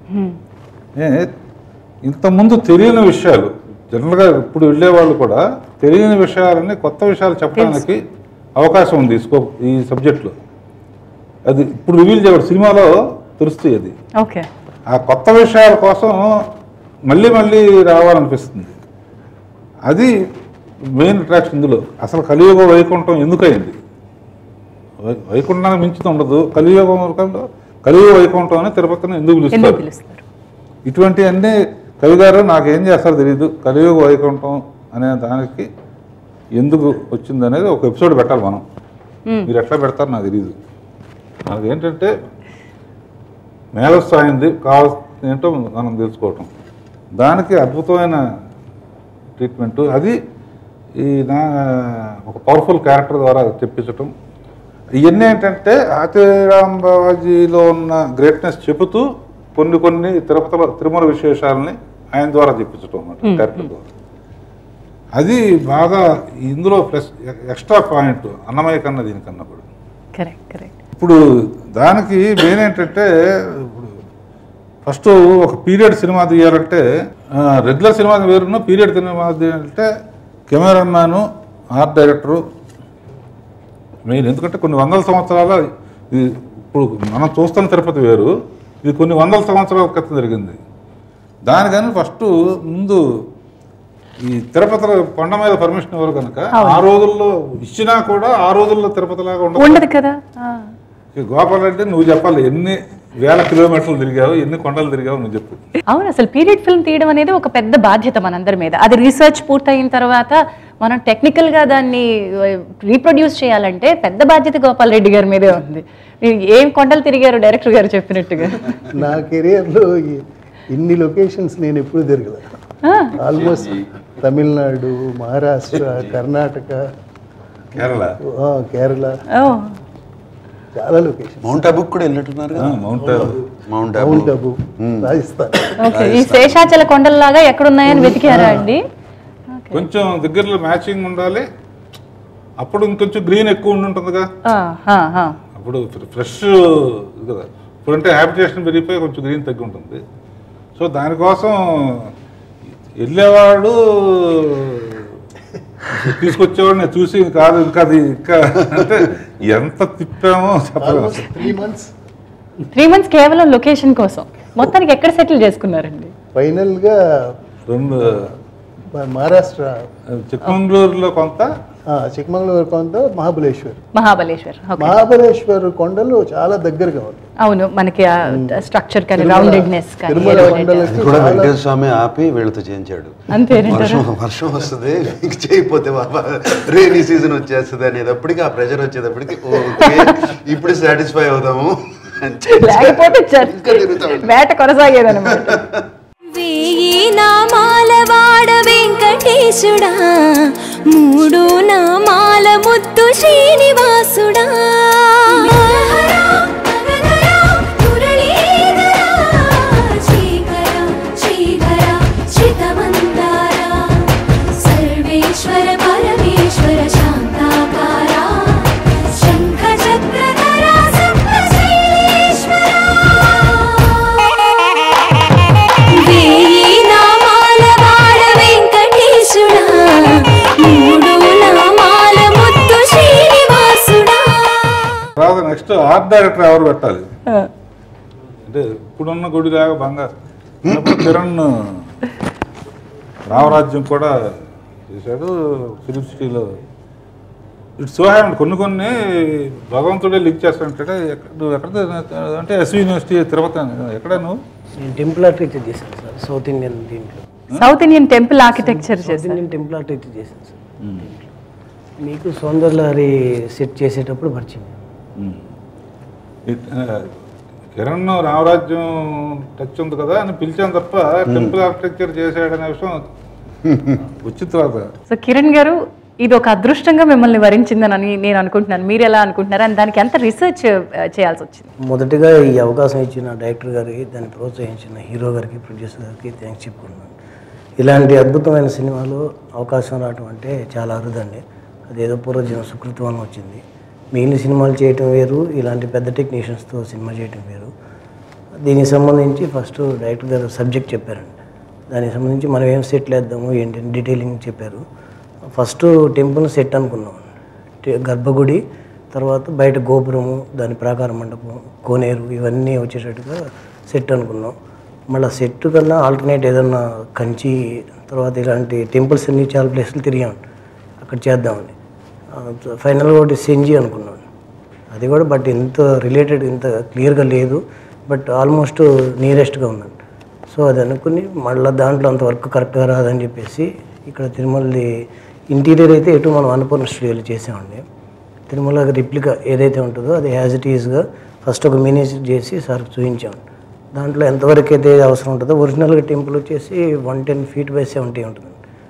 ఇంతకుముందు తెలియని విషయాలు జనరల్గా ఇప్పుడు వెళ్ళేవాళ్ళు కూడా తెలియని విషయాలని, కొత్త విషయాలు చెప్పడానికి అవకాశం ఉంది ఈ సబ్జెక్ట్లో. అది ఇప్పుడు రివీల్ చేయడం సినిమాలో తెలుస్తుంది. అది ఆ కొత్త విషయాల కోసం మళ్ళీ మళ్ళీ రావాలనిపిస్తుంది. అది మెయిన్ అట్రాక్షన్ ఇందులో. అసలు కలియుగ వైకుంఠం ఎందుకయింది? వైకుంఠానికి మించిత ఉండదు. కలియుగ వైకుంఠం అని తిరుపతిని ఎందుకు పిలుస్తారు? ఇటువంటివన్నీ కవి గారు నాకేం చేస్తారో తెలియదు. కలియుగ వైకుంఠం అనే దానికి ఎందుకు వచ్చింది అనేది ఒక ఎపిసోడ్ పెట్టాలి మనం. మీరు ఎట్లా పెడతారు నాకు తెలియదు. మనకేంటంటే మేధస్సు కావాల్సింది ఏంటో మనం తెలుసుకోవటం, దానికి అద్భుతమైన ట్రీట్మెంటు. అది ఒక పవర్ఫుల్ క్యారెక్టర్ ద్వారా చెప్పించటం, ఇవన్నీ ఏంటంటే ఆతిరామ్ బావాజీలో ఉన్న గ్రేట్నెస్ చెబుతూ కొన్ని తిరుమల విశేషాలని ఆయన ద్వారా చెప్పించటం అన్నమాట క్యారెక్టర్ ద్వారా. అది బాగా ఇందులో ప్లస్ ఎక్స్ట్రా పాయింట్ అన్నమయ్య కన్నా దీనికన్నా కూడా. ఇప్పుడు దానికి మెయిన్ ఏంటంటే, ఇప్పుడు ఫస్ట్ ఒక పీరియడ్ సినిమా తీయాలంటే రెగ్యులర్ సినిమా వేరును, పీరియడ్ సినిమా తీయాలంటే కెమెరామ్యాను, ఆర్ట్ డైరెక్టరు మెయిన్. ఎందుకంటే కొన్ని వందల సంవత్సరాల ఇప్పుడు మనం చూస్తున్న తిరుపతి వేరు, ఇది కొన్ని వందల సంవత్సరాల క్రితం జరిగింది. దానికని ఫస్ట్ ముందు ఈ తిరుపతిలో కొండ మీద పర్మిషన్ ఇవ్వరు కనుక ఆ రోజుల్లో ఇచ్చినా కూడా ఆ రోజుల్లో తిరుపతిలాగా ఉండదు కదా. గోపాల్ అంటే నువ్వు చెప్పాలి, ఎన్ని వేల కిలోమీటర్లు తిరిగావు, ఎన్ని కొండలు తిరిగావు నువ్వు చెప్పు. అవును, అసలు పీరియడ్ ఫిల్మ్ తీయడం అనేది ఒక పెద్ద బాధ్యత మనందరి మీద. అది రీసెర్చ్ పూర్తయిన తర్వాత మనం టెక్నికల్గా దాన్ని రీప్రొడ్యూస్ చేయాలంటే పెద్ద బాధ్యత గోపాల్ రెడ్డి గారి మీదే ఉంది. మీరు ఏం కొండలు తిరిగారు డైరెక్టర్ గారు చెప్పినట్టుగా? నా కెరియర్లో ఇన్ని లొకేషన్స్ నేను ఎప్పుడు తిరగలేదు. ఆల్మోస్ట్ తమిళనాడు, మహారాష్ట్ర, కర్ణాటక, కేరళ, చాలా లొకేషన్. మౌంట్ అబుకు కూడా వెళ్ళినట్టున్నారు. Mount Abu, Rajasthan. ఈ శేషాచల కొండల్లాగా ఎక్కడున్నాయని వెతికారా అండి? కొంచెం దగ్గరలో మ్యాచింగ్ ఉండాలి. అప్పుడు ఇంకొంచెం గ్రీన్ ఎక్కువ ఉంటుందిగా, అప్పుడు ఫ్రెష్ కదా. ఇప్పుడంటే హ్యాబిటేషన్ పెరిగిపోయి కొంచెం గ్రీన్ తగ్గి ఉంటుంది. సో దానికోసం వెళ్ళేవాడు తీసుకొచ్చేవాడు నేను చూసి కాదు ఇంకా అది ఇంకా అంటే ఎంత తిప్పామో చెప్పలేదు. 3 months కేవలం లొకేషన్ కోసం. మొత్తానికి ఎక్కడ సెటిల్ చేసుకున్నారండి? ఫైనల్గా మహారాష్ట్ర, చిక్మంగళూరులో కొంత, చిక్మంగళూరు కొంత, మహాబలేశ్వర్ కొండలు చాలా దగ్గరగా ఉంది. అవును, మనకి స్ట్రక్చర్ కానీ రౌండెడ్నెస్ కానీ కూడా వెంకటేశ్వర స్వామి ఆపి వీళ్ళతో చేయించాడు. వర్షం వస్తుంది చేయకపోతే బాబా రైనీ సీజన్ వచ్చేస్తుంది అనేటప్పటికి, ఆ ప్రెషర్ వచ్చేటప్పటికి ఓకే ఇప్పుడు సాటిస్ఫై అవుతాము, లేకపోతే వేట కొనసాగేదన్నమాట. వేయి నామాల వాడ వెంకటేశుడా, 3 నామాల ముద్దు శ్రీనివాసుడా. సర్వేశ్వర పరమేశ్వర శాంతాకారా, శంఖ చక్రధరా సప్తశైలేశ్వరా. వేయి నామాల వాడ వెంకటేశుడా, 3 నామాల ముద్దు శ్రీనివాసుడా. తర్వాత నెక్స్ట్ ఆర్ట్ డైరెక్టర్ ఎవరు పెట్టాలి అంటే, ఇప్పుడున్న గుడిలాగా బంగారు కిరణ్ రామరాజ్యం కూడా చేశాడు ఫిలిం సిటీలో. ఇట్స్ సో హ్యాండ్ కొన్ని భగవంతుడే లింక్ చేస్తానంటే, నువ్వు ఎక్కడ అంటే ఎస్వి యూనివర్సిటీ తిరుపతి ఎక్కడ నువ్వు? నేను టెంపుల్ ఆర్కిటెక్చర్ చేశాను సార్, సౌత్ ఇండియన్ దీంట్లో. South Indian temple architecture temple architecture చేశాను సార్. మీకు సౌందర్యలహరి సెట్ చేసేటప్పుడు పరిచయం. కిరణ్ రామరాజ్యం టచ్ ఉంది కదా అని పిలిచాను తప్ప టెంపుల్ ఆర్కిటెక్చర్ చేశాడనే విషయం వచ్చిన తర్వాత. సో కిరణ్ గారు, ఇది ఒక అదృష్టంగా మిమ్మల్ని వరించిందని నేను అనుకుంటున్నాను. మీరు ఎలా అనుకుంటున్నారు? అని దానికి ఎంత రీసెర్చ్ చేయాల్సి వచ్చింది? మొదటిగా ఈ అవకాశం ఇచ్చిన డైరెక్టర్ గారికి, దాన్ని ప్రోత్సహించిన హీరో గారికి, ప్రొడ్యూసర్ గారికి థ్యాంక్స్ చెప్పుకున్నాను. ఇలాంటి అద్భుతమైన సినిమాలు అవకాశం రావడం అంటే చాలా అరుదండి. అదేదో పూర్వజన్మ సుకృతం అని వచ్చింది. మిగిలిన సినిమాలు చేయటం వేరు, ఇలాంటి పెద్ద టెక్నీషియన్స్తో సినిమా చేయటం వేరు. దీనికి సంబంధించి ఫస్ట్ డైరెక్టర్ గారు సబ్జెక్ట్ చెప్పారండి. దానికి సంబంధించి మనం ఏం సెట్లు వేద్దాము ఏంటి డీటెయిలింగ్ చెప్పారు. ఫస్ట్ టెంపుల్ సెట్ అనుకున్నాం, గర్భగుడి, తర్వాత బయట గోపురము, దాని ప్రాకార మండపం, కోనేరు, ఇవన్నీ వచ్చేటట్టుగా సెట్ అనుకున్నాం. మళ్ళీ సెట్ కన్నా ఆల్టర్నేట్ ఏదన్నా కంచి, తర్వాత ఇలాంటి టెంపుల్స్ అన్ని చాలా ప్లేసులు తిరిగాం, అక్కడ చేద్దామని. ఫైనల్గా ఒకటి సెంజి అనుకున్నాను, అది కూడా బట్ ఇంత రిలేటెడ్ ఇంత క్లియర్గా లేదు, బట్ ఆల్మోస్ట్ నియరెస్ట్గా ఉందండి. సో అది అనుకుని మళ్ళీ దాంట్లో అంత వర్క్ కరెక్ట్గా రాదని చెప్పేసి ఇక్కడ తిరుమలది ఇంటీరియర్ అయితే ఎటు మనం అన్నపూర్ణ స్టూడియోలో చేసామండి. తిరుమల రిప్లికా ఏదైతే ఉంటుందో అది యాజ్ ఇట్ ఈజ్గా ఫస్ట్ ఒక మినియేచర్ చేసి సార్కి చూపించాం. దాంట్లో ఎంతవరకు అయితే అవసరం ఉంటుందో, ఒరిజినల్గా టెంపుల్ వచ్చేసి 110 feet by 70 ఉంటుంది.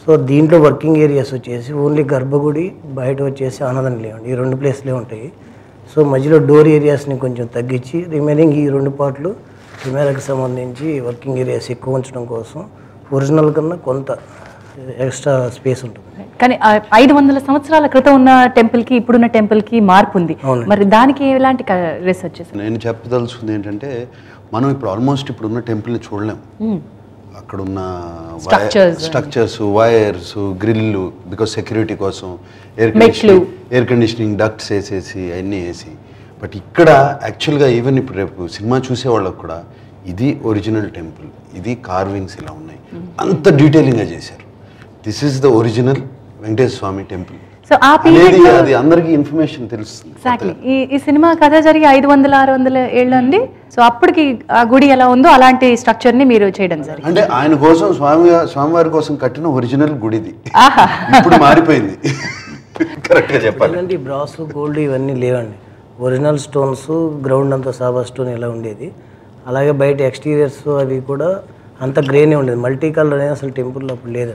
సో దీంట్లో వర్కింగ్ ఏరియాస్ వచ్చేసి ఓన్లీ గర్భగుడి, బయట వచ్చేసి ఆనంద నిలయం, ఈ 2 ప్లేస్లే ఉంటాయి. సో మధ్యలో డోర్ ఏరియాస్ని కొంచెం తగ్గించి రిమైనింగ్ ఈ 2 పార్ట్లు కెమెరాకి సంబంధించి వర్కింగ్ ఏరియాస్ ఎక్కువ ఉంచడం కోసం ఒరిజినల్ కన్నా కొంత ఎక్స్ట్రా స్పేస్ ఉంటుంది. కానీ 500 సంవత్సరాల క్రితం ఉన్న టెంపుల్కి ఇప్పుడున్న టెంపుల్కి మార్పు ఉంది. మరి దానికి ఎలాంటి రీసెర్చ్ చేశారు? నేను చెప్పదలుచుకుంది ఏంటంటే, మనం ఇప్పుడు ఆల్మోస్ట్ ఇప్పుడున్న టెంపుల్ని చూడలేం. అక్కడున్న structures, wires, grill, because security కోసం ఎయిర్ కండిషనింగ్ డక్ట్స్ వేసేసి అన్నీ వేసి. బట్ ఇక్కడ యాక్చువల్గా ఈవెన్ ఇప్పుడు రేపు సినిమా చూసే వాళ్ళకు కూడా ఇది ఒరిజినల్ టెంపుల్, ఇది కార్వింగ్స్ ఇలా ఉన్నాయి, అంత డీటెయిలింగ్గా చేశారు. This is the original Venkateswara Swamy temple. So ఆ పీరియడ్ అది అందరికీ ఇన్ఫర్మేషన్ తెలుస్తుంది. ఎగ్జాక్ట్లీ. ఈ సినిమా కథ జరిగి 500-600 ఏళ్ళు అండి. సో అప్పటికి ఆ గుడి ఎలా ఉందో అలాంటి స్ట్రక్చర్ ని మీరు చేయడం జరిగింది. అంటే ఆయన కోసం స్వామివారి కోసం కట్టిన ఒరిజినల్ గుడిది. ఇప్పుడు మారిపోయింది. కరెక్ట్ గా చెప్పాలి. అంటే బ్రాస్, గోల్డ్ ఇవన్నీ లేవండి. ఒరిజినల్ స్టోన్స్, గ్రౌండ్ అంతా సాబా స్టోన్ ఇలా ఉండేది. అలాగే బయట ఎక్స్టీరియర్స్ అవి కూడా అంత గ్రేనే ఉండేది. మల్టీ కలర్ అనేది అసలు టెంపుల్ అప్పుడు లేదు.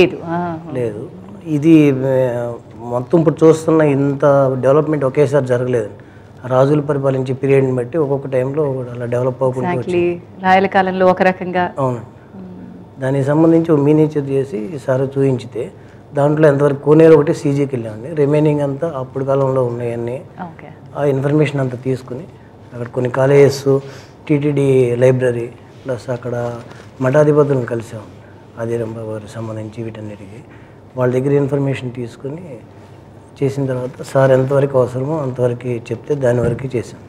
ఇది మొత్తం ఇప్పుడు చూస్తున్న ఇంత డెవలప్మెంట్ ఒకేసారి జరగలేదు. రాజులు పరిపాలించే పీరియడ్ని బట్టి ఒక్కొక్క టైంలో అలా డెవలప్ అవ్వకుండా రాయల కాలంలో ఒక రకంగా. అవును. దానికి సంబంధించి ఒక మినియేచర్ చేసి ఈసారి చూపించితే దాంట్లో ఎంతవరకు కోనేరు ఒకటి సీజీకి వెళ్ళామండి. రిమైనింగ్ అంతా అప్పుడు కాలంలో ఉన్నాయన్నీ ఆ ఇన్ఫర్మేషన్ అంతా తీసుకుని అక్కడ కొన్ని కాలేజెస్, టీటీడీ లైబ్రరీ, ప్లస్ అక్కడ మఠాధిపతులను కలిసాం, ఆదిరంబ వారికి సంబంధించి వీటన్నిటికీ వాళ్ళ దగ్గర ఇన్ఫర్మేషన్ తీసుకుని చేసిన తర్వాత సార్ ఎంతవరకు అవసరమో అంతవరకు చెప్తే దాని వరకు చేశాం.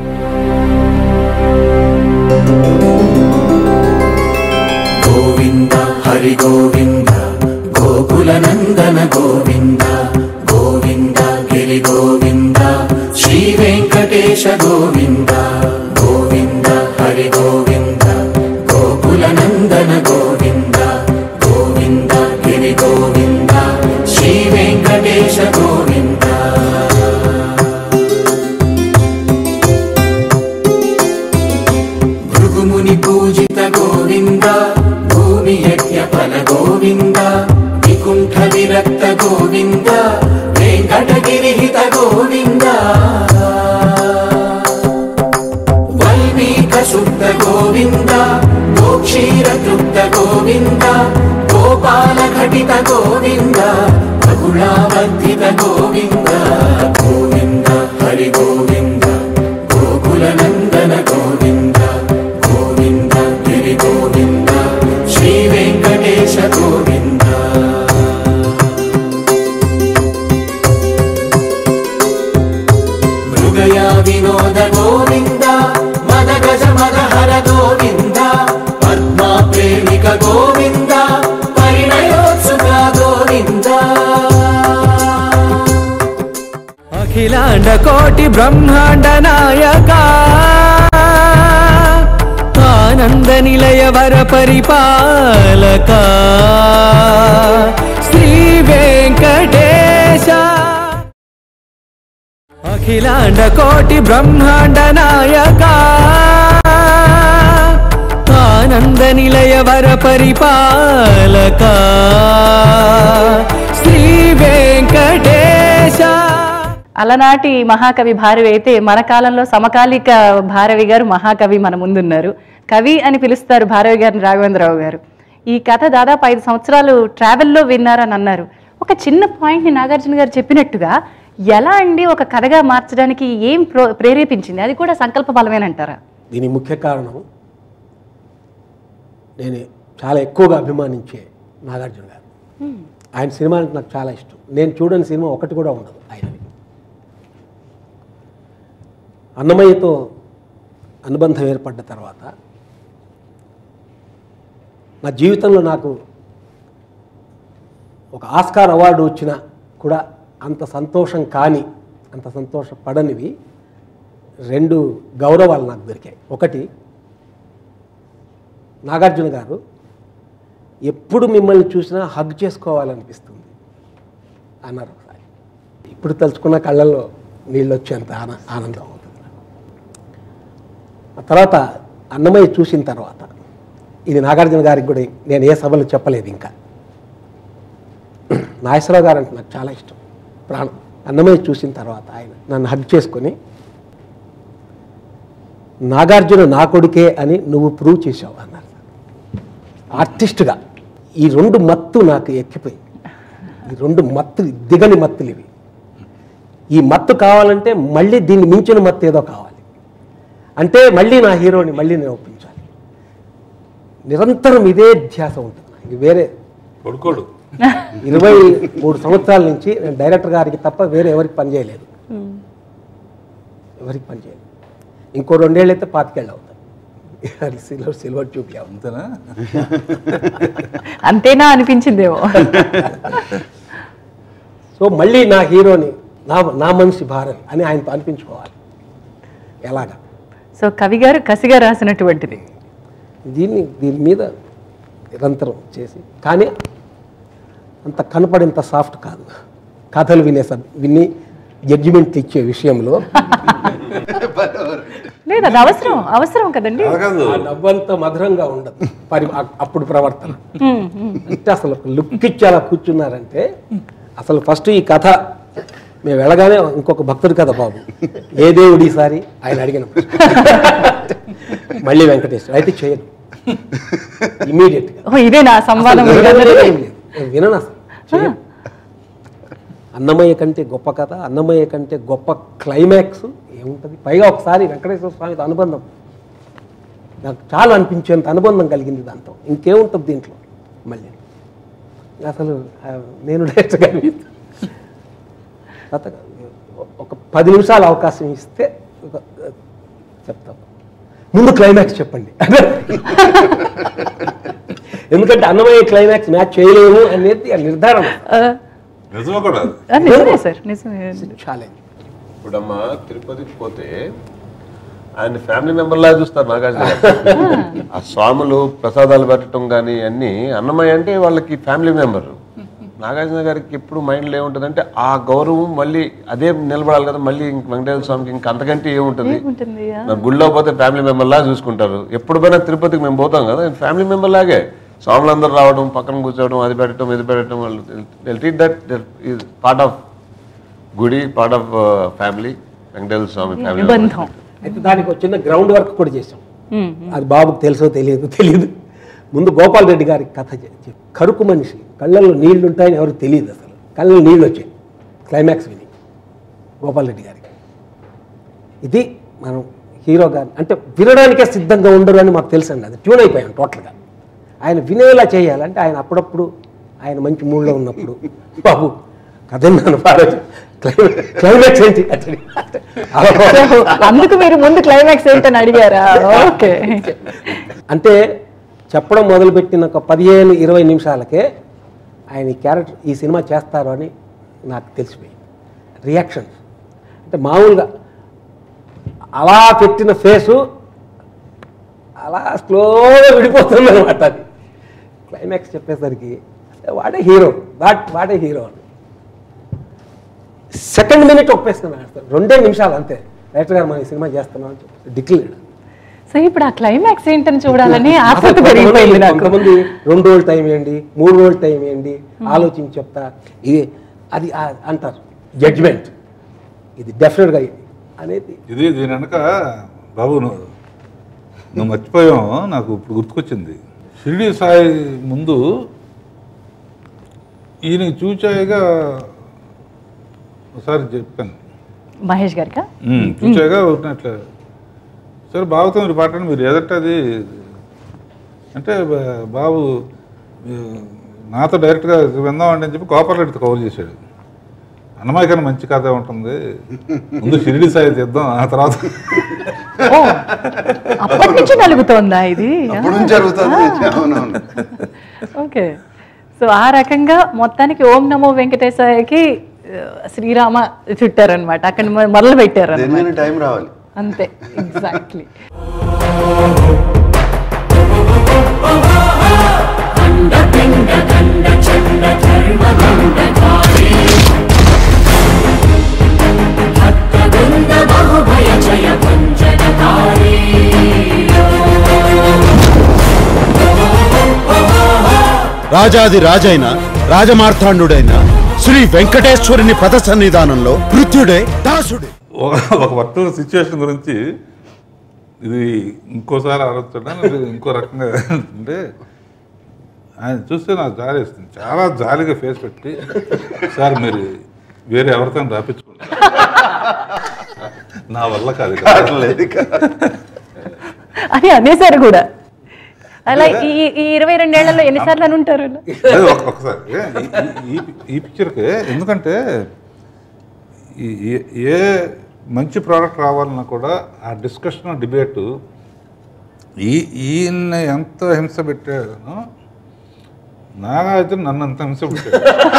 గోవింద హరి గోవింద గోకుల నందన గోవింద గోవింద గిరి గోవింద శ్రీ వెంకటేశ గోవింద గోవింద హరి గోవింద గోకుల నందన గోవింద గోవింద గిరి గోవింద శ్రీ వెంకటేశ గోవింద. భృగుముని పూజిత గోవింద భూమి యజ్ఞ ఫల గోవింద వికుంఠ విరక్త గోవింద వెంకటగిరిహిత గోవింద వల్మీక శుద్ధ గోవింద గోక్షీర తృప్త గోవింద గోపాల ఘటిత గోవింద బహుళావర్ధిత గోవింద గోవింద హరి గోవింద గోకుల నందన గోవింద గోవింద గిరి గోవింద శ్రీ వెంకటేశ గోవింద. మృగయా వినోద గోవింద మద గజ మద హర గోవింద పద్మా ప్రేమిక గోవింద పరిణయోత్సుక గోవింద. అఖిలాండ కోటి బ్రహ్మాండ నాయక ఆనంద నిలయ వర పరిపాలక శ్రీ వెంకటేశ. అఖిలాండ కోటి బ్రహ్మాండ నాయక ఆనంద నిలయ వర పరిపాలక శ్రీ వెంకటేశ. అలనాటి మహాకవి భారవి అయితే మన కాలంలో సమకాలిక భారవి గారు మహాకవి మన ముందున్నారు. కవి అని పిలుస్తారు భారవి గారిని రాఘవేంద్రరావు గారు. ఈ కథ దాదాపు 5 సంవత్సరాలు ట్రావెల్లో విన్నారని అన్నారు. ఒక చిన్న పాయింట్ని నాగార్జున గారు చెప్పినట్టుగా ఎలా అండి ఒక కథగా మార్చడానికి ఏం ప్రేరేపించింది? అది కూడా సంకల్ప బలమేనంటారా? దీని ముఖ్య కారణం నేను చాలా ఎక్కువగా అభిమానించే నాగార్జున గారు. ఆయన సినిమా అంటే నాకు చాలా ఇష్టం. నేను చూడని సినిమా ఒకటి కూడా ఉండదు ఆయనది. అన్నమయ్యతో అనుబంధం ఏర్పడ్డ తర్వాత నా జీవితంలో నాకు ఒక ఆస్కార్ అవార్డు వచ్చినా కూడా అంత సంతోషం కానీ అంత సంతోషపడనివి 2 గౌరవాలు నాకు దొరికాయి. ఒకటి, నాగార్జున గారు ఎప్పుడు మిమ్మల్ని చూసినా హగ్ చేసుకోవాలనిపిస్తుంది అన్నారు ఒకసారి. ఇప్పుడు తలుచుకున్న కళ్ళల్లో నీళ్ళు వచ్చేంత ఆనందం అవుతుంది. ఆ తర్వాత అన్నమయ్య చూసిన తర్వాత, ఇది నాగార్జున గారికి కూడా నేను ఏ సభలో చెప్పలేదు ఇంకా, నాగేశ్వరరావు గారు అంటే నాకు చాలా ఇష్టం, ప్రాణం. అన్నమయ్య చూసిన తర్వాత ఆయన నన్ను హగ్ చేసుకొని, నాగార్జున నా కొడుకే అని నువ్వు ప్రూవ్ చేసావు అన్నారు ఆర్టిస్ట్గా. ఈ 2 మత్తు నాకు ఎక్కిపోయింది. ఈ 2 మత్తు దిగని మత్తులు ఇవి. ఈ మత్తు కావాలంటే మళ్ళీ దీన్ని మించిన మత్తు ఏదో కావాలి. అంటే మళ్ళీ నా హీరోని మళ్ళీ నేను ఒప్పించాలి. నిరంతరం ఇదే ధ్యాస ఉంటుంది. ఇది వేరే కొడుకోడు 23 సంవత్సరాల నుంచి నేను డైరెక్టర్ గారికి తప్ప వేరే ఎవరికి పని చేయలేదు. ఎవరికి పని చేయలేదు. ఇంకో 2 ఏళ్ళు అయితే 25 ఏళ్ళు అవుతాయి. సిల్వర్ చూపి అంతేనా? అంతేనా అనిపించిందేమో. సో మళ్ళీ నా హీరోని నా మనిషి భారతి అని ఆయనతో అనిపించుకోవాలి. ఎలాగా? సో కవి గారు కసిగా రాసినటువంటిది. దీని మీద నిరంతరం చేసి, కానీ అంత కనపడేంత సాఫ్ట్ కాదు. కథలు విని జడ్జిమెంట్ ఇచ్చే విషయంలో లేదు, అది అవసరం కదండి. డబ్బంతా మధురంగా ఉండదు అప్పుడు ప్రవర్తన. అంటే అసలు లుక్ ఇచ్చి అలా కూర్చున్నారంటే, అసలు ఫస్ట్ ఈ కథ మేము వెళ్ళగానే ఇంకొక భక్తుడి కథ బాబు, ఏ దేవుడు ఈసారి ఆయన అడిగిన మళ్ళీ వెంకటేశ్వర అయితే చేయను ఇమీడియట్గా. ఇదే నా సంవాదం. వినను అసలు. అన్నమయ్య కంటే గొప్ప కథ, అన్నమయ్య కంటే గొప్ప క్లైమాక్స్ ఏముంటుంది? పైగా ఒకసారి వెంకటేశ్వర స్వామితో అనుబంధం నాకు చాలా అనిపించేంత అనుబంధం కలిగింది దాంతో. ఇంకేముంటుంది దీంట్లో? మళ్ళీ అసలు నేను డైరెక్ట్గా ఒక 10 నిమిషాలు అవకాశం ఇస్తే చెప్తాం. ముందు క్లైమాక్స్ చెప్పండి. ఎందుకంటే అన్నమయ్య క్లైమాక్స్ మ్యాచ్ చేయలేము అనేది నిర్ధారణ. ఛాలెంజ్. ఇప్పుడమ్మా తిరుపతికి పోతే ఆయన ఫ్యామిలీ మెంబర్ లాగా చూస్తారు నాగార్జున. ఆ స్వాములు ప్రసాదాలు పెట్టడం కానీ అన్నీ అన్నమయ్య అంటే వాళ్ళకి ఫ్యామిలీ మెంబర్. నాగార్జున గారికి ఎప్పుడు మైండ్లో ఏముంటుందంటే ఆ గౌరవం మళ్ళీ అదే నిలబడాలి కదా. మళ్ళీ వెంకటేశ్వర స్వామికి ఇంకా అంతకంటే ఏముంటుంది? గుళ్ళో పోతే ఫ్యామిలీ మెంబర్ లాగా చూసుకుంటారు. ఎప్పుడు పోయినా తిరుపతికి మేము పోతాం కదా, ఫ్యామిలీ మెంబర్ లాగే. స్వాములందరూ రావడం, పక్కన కూర్చోవడం, అది పెట్టడం, ఇది పెట్టడం, వాళ్ళు treat that is part of గుడి, part of family. Venkateswara Swamy family. అయితే దానికి ఒక చిన్న గ్రౌండ్ వర్క్ కూడా చేసాం. అది బాబుకు తెలుసో తెలియదు. ముందు గోపాల్ రెడ్డి గారికి కథ చెప్పి, కరుకు మనిషి కళ్ళల్లో నీళ్లు ఉంటాయని ఎవరికి తెలియదు. అసలు కళ్ళలో నీళ్ళు వచ్చాయి క్లైమాక్స్ విని గోపాల్ రెడ్డి గారికి. ఇది మనం హీరో గారిని అంటే వినడానికే సిద్ధంగా ఉండరు అని మాకు తెలుసు అండి. అది ట్యూన్ అయిపోయాం టోటల్గా. ఆయన వినేలా చేయాలంటే ఆయన అప్పుడప్పుడు ఆయన మంచి మూడ్లో ఉన్నప్పుడు, బాబు కథ క్లైమాక్స్ ఏంటి అందుకు మీరు ముందు క్లైమాక్స్ ఏంటని అడిగారా? ఓకే. అంటే చెప్పడం మొదలుపెట్టిన ఒక 15-20 నిమిషాలకే ఆయన ఈ క్యారెక్టర్ ఈ సినిమా చేస్తారు అని నాకు తెలిసిపోయింది. రియాక్షన్స్ అంటే మామూలుగా అలా పెట్టిన ఫేసు అలా స్లోగా విడిపోతుంది అనమాట. అది క్లైమాక్స్ చెప్పేసరికి వాడే హీరో, వాడే హీరో అని సెకండ్ మినిట్ ఒప్పేస్తున్నాను. 2 నిమిషాలు అంతే. డైరెక్టర్ గారు మనం ఈ సినిమా చేస్తున్నాం అని చెప్పి డిక్లేర్. సో ఇప్పుడు ఆ క్లైమాక్స్ ఏంటని చూడాలని ఆసక్తి పెరిగిపోయింది నాకు. కొంతమంది 2 రోజులు టైం ఇవ్వండి, 3 రోజులు టైం ఇవ్వండి, ఆలోచించి చెప్తా, ఇది అది అంటారు జడ్జ్మెంట్. ఇది డెఫినెట్గా అనేది ఇది. దీని వెనక బాబు నువ్వు మర్చిపోయావు, నాకు ఇప్పుడు గుర్తుకొచ్చింది. షిరిడి సాయి ముందు ఈయన చూచాయిగా ఒకసారి చెప్పాను మహేష్ గారికా, చూచాయిగా అట్లా సరే బాబుతో మీరు పాటండి, మీరు ఏదంటే అది అంటే బాబు నాతో డైరెక్ట్గా విందామండి అని చెప్పి కోపర్లెట్తో కవర్ చేశాడు. అన్నమయ్య కన్నా మంచి కథ ఉంటుంది, ముందు షిరిడి సాయి తీద్దాం, ఆ తర్వాత అప్పటి నుంచి నలుగుతోందా ఇది? ఓకే. సో ఆ రకంగా మొత్తానికి ఓం నమో వెంకటేశాయకి శ్రీరామ చుట్టారనమాట. అక్కడ మొదలు పెట్టారు టైం రావాలి అంతే. ఎగ్జాక్ట్లీ. రాజాది రాజైన రాజమార్తాండుడైన శ్రీ వెంకటేశ్వరుని పద సన్నిధానంలో కృత్యుడే దాసుడే. ఒక పర్టికులర్ సిచ్యువేషన్ గురించి ఇది ఇంకోసారి ఆలోచించడం ఇంకో రకంగా అంటే ఆయన చూస్తే నాకు జాలి వేస్తుంది. చాలా జాలిగా ఫేస్ పెట్టి సార్ మీరు వేరే ఎవరితో రాపించుకుంటారు నా వల్ల కాదు అని అనేసారు కూడా. అలా ఈ 22 ఏళ్లలో ఎన్నిసార్లు అని ఉంటారు ఒకసారి ఈ పిక్చర్కి. ఎందుకంటే ఏ మంచి ప్రోడక్ట్ రావాలన్నా కూడా ఆ డిస్కషన్ డిబేటు ఈయన ఎంత హింస పెట్టాడో నాగార్జున నన్ను అంత హింస పెట్టాడు.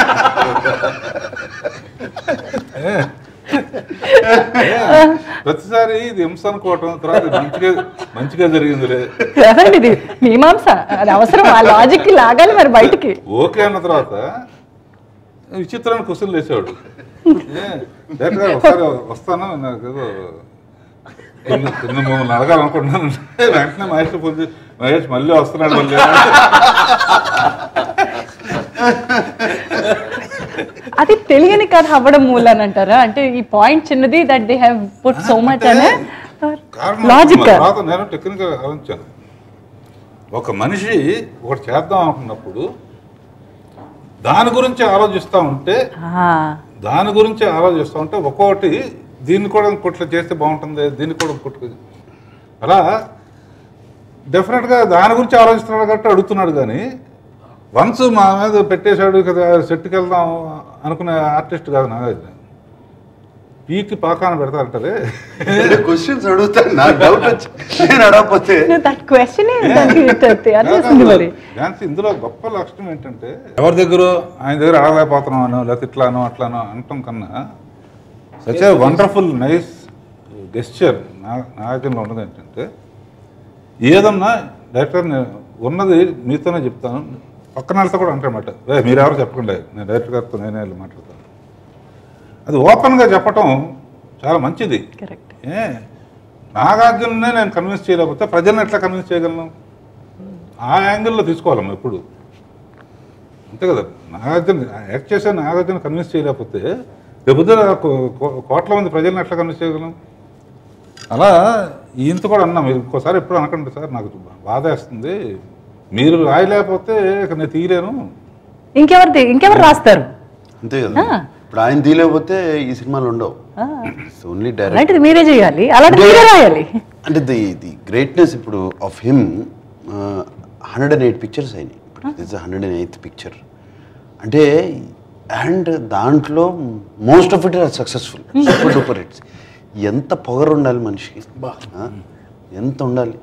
ప్రతిసారి ఇది హింస అనుకోవటం, తర్వాత మంచిగా జరిగిందిలే మీమాంస, అది అవసరం, ఆ లాజిక్ లాగాలి మరి బయటికి. ఓకే అన్న తర్వాత విచిత్రాన్ని క్వశ్చన్లు వేసేవాడు. వస్తాను నాకు ఏదో మమ్మల్ని అడగాలనుకుంటున్నాను. వెంటనే మహేష్ ఫోన్ చేసి మహేష్ మళ్ళీ వస్తున్నాడు మళ్ళీ. అది తెలియని కథ అవ్వడం మూలని అంటారా? అంటే ఈ పాయింట్ చిన్నది that they have put so much అనే లాజిక్. తర్వాత నేను టెక్నికల్ ఆలోచించాను. ఒక మనిషి ఒకటి చేద్దాం అనుకున్నప్పుడు దాని గురించి ఆలోచిస్తూ ఉంటే ఒక్కొక్కటి దీన్ని కూడా ఇంకొట్లా చేస్తే బాగుంటుంది, దీన్ని కూడా ఇంకొట్టు అలా డెఫినెట్గా దాని గురించి ఆలోచిస్తున్నాడు కాబట్టి అడుగుతున్నాడు. కానీ వన్స్ మా మీద పెట్టేశాడు కదా సెట్కి వెళ్దాం అనుకునే ఆర్టిస్ట్ కాదు నాగార్జున. పీకి పాకాన పెడతారంటారే క్వశ్చన్స్ అడుగుతాను, నాకు డౌట్ వచ్చి నేను అడగకపోతే ఇందులో గొప్ప లక్షణం ఏంటంటే ఎవరి దగ్గర ఆయన దగ్గర అడగలేకపోతున్నాను లేకపోతే ఇట్లానో అట్లానో అనటం కన్నా such a wonderful nice gesture నాగార్జునలో ఉన్నది ఏంటంటే ఏదన్నా డైరెక్టర్ ఉన్నది మీతోనే చెప్తాను, పక్కన వాళ్ళతో కూడా అంటారన్నమాట. మీరెవరు చెప్పకుండా నేను డైరెక్టర్ గారితో నేనే వెళ్ళి మాట్లాడతాను. అది ఓపెన్గా చెప్పటం చాలా మంచిది. నాగార్జుననే నేను కన్విన్స్ చేయలేకపోతే ప్రజలను ఎట్లా కన్విన్స్ చేయగలను? ఆ యాంగిల్లో తీసుకోవాలి ఎప్పుడు, అంతే కదా. నాగార్జున యాక్ట్ చేసే నాగార్జున కన్విన్స్ చేయలేకపోతే రేపు కోట్ల మంది ప్రజలను ఎట్లా కన్విన్స్ చేయగలం? అలా ఈయంత కూడా అన్నా, మీరు ఇంకోసారి ఎప్పుడు అనకండి సార్, నాకు బాధ వేస్తుంది, మీరు రాయలేకపోతే నేను తీయలేను. ఇంకెవరు రాస్తారు? అంతే కదా. ఇప్పుడు ఆయన తీయలేకపోతే ఈ సినిమాలు ఉండవు. ఓన్లీ డైరెక్ట్ మీరే చేయాలి, అలాంటి మీరే రాయాలి. అంటే ది గ్రేట్నెస్ ఇప్పుడు ఆఫ్ హిమ్ 108 పిక్చర్స్ అయినాయి. ఇట్స్ 108th పిక్చర్ అంటే, అండ్ దాంట్లో most of it are successful, super duper hits. ఎంత పొగరు ఉండాలి మనిషికి, ఎంత ఉండాలి.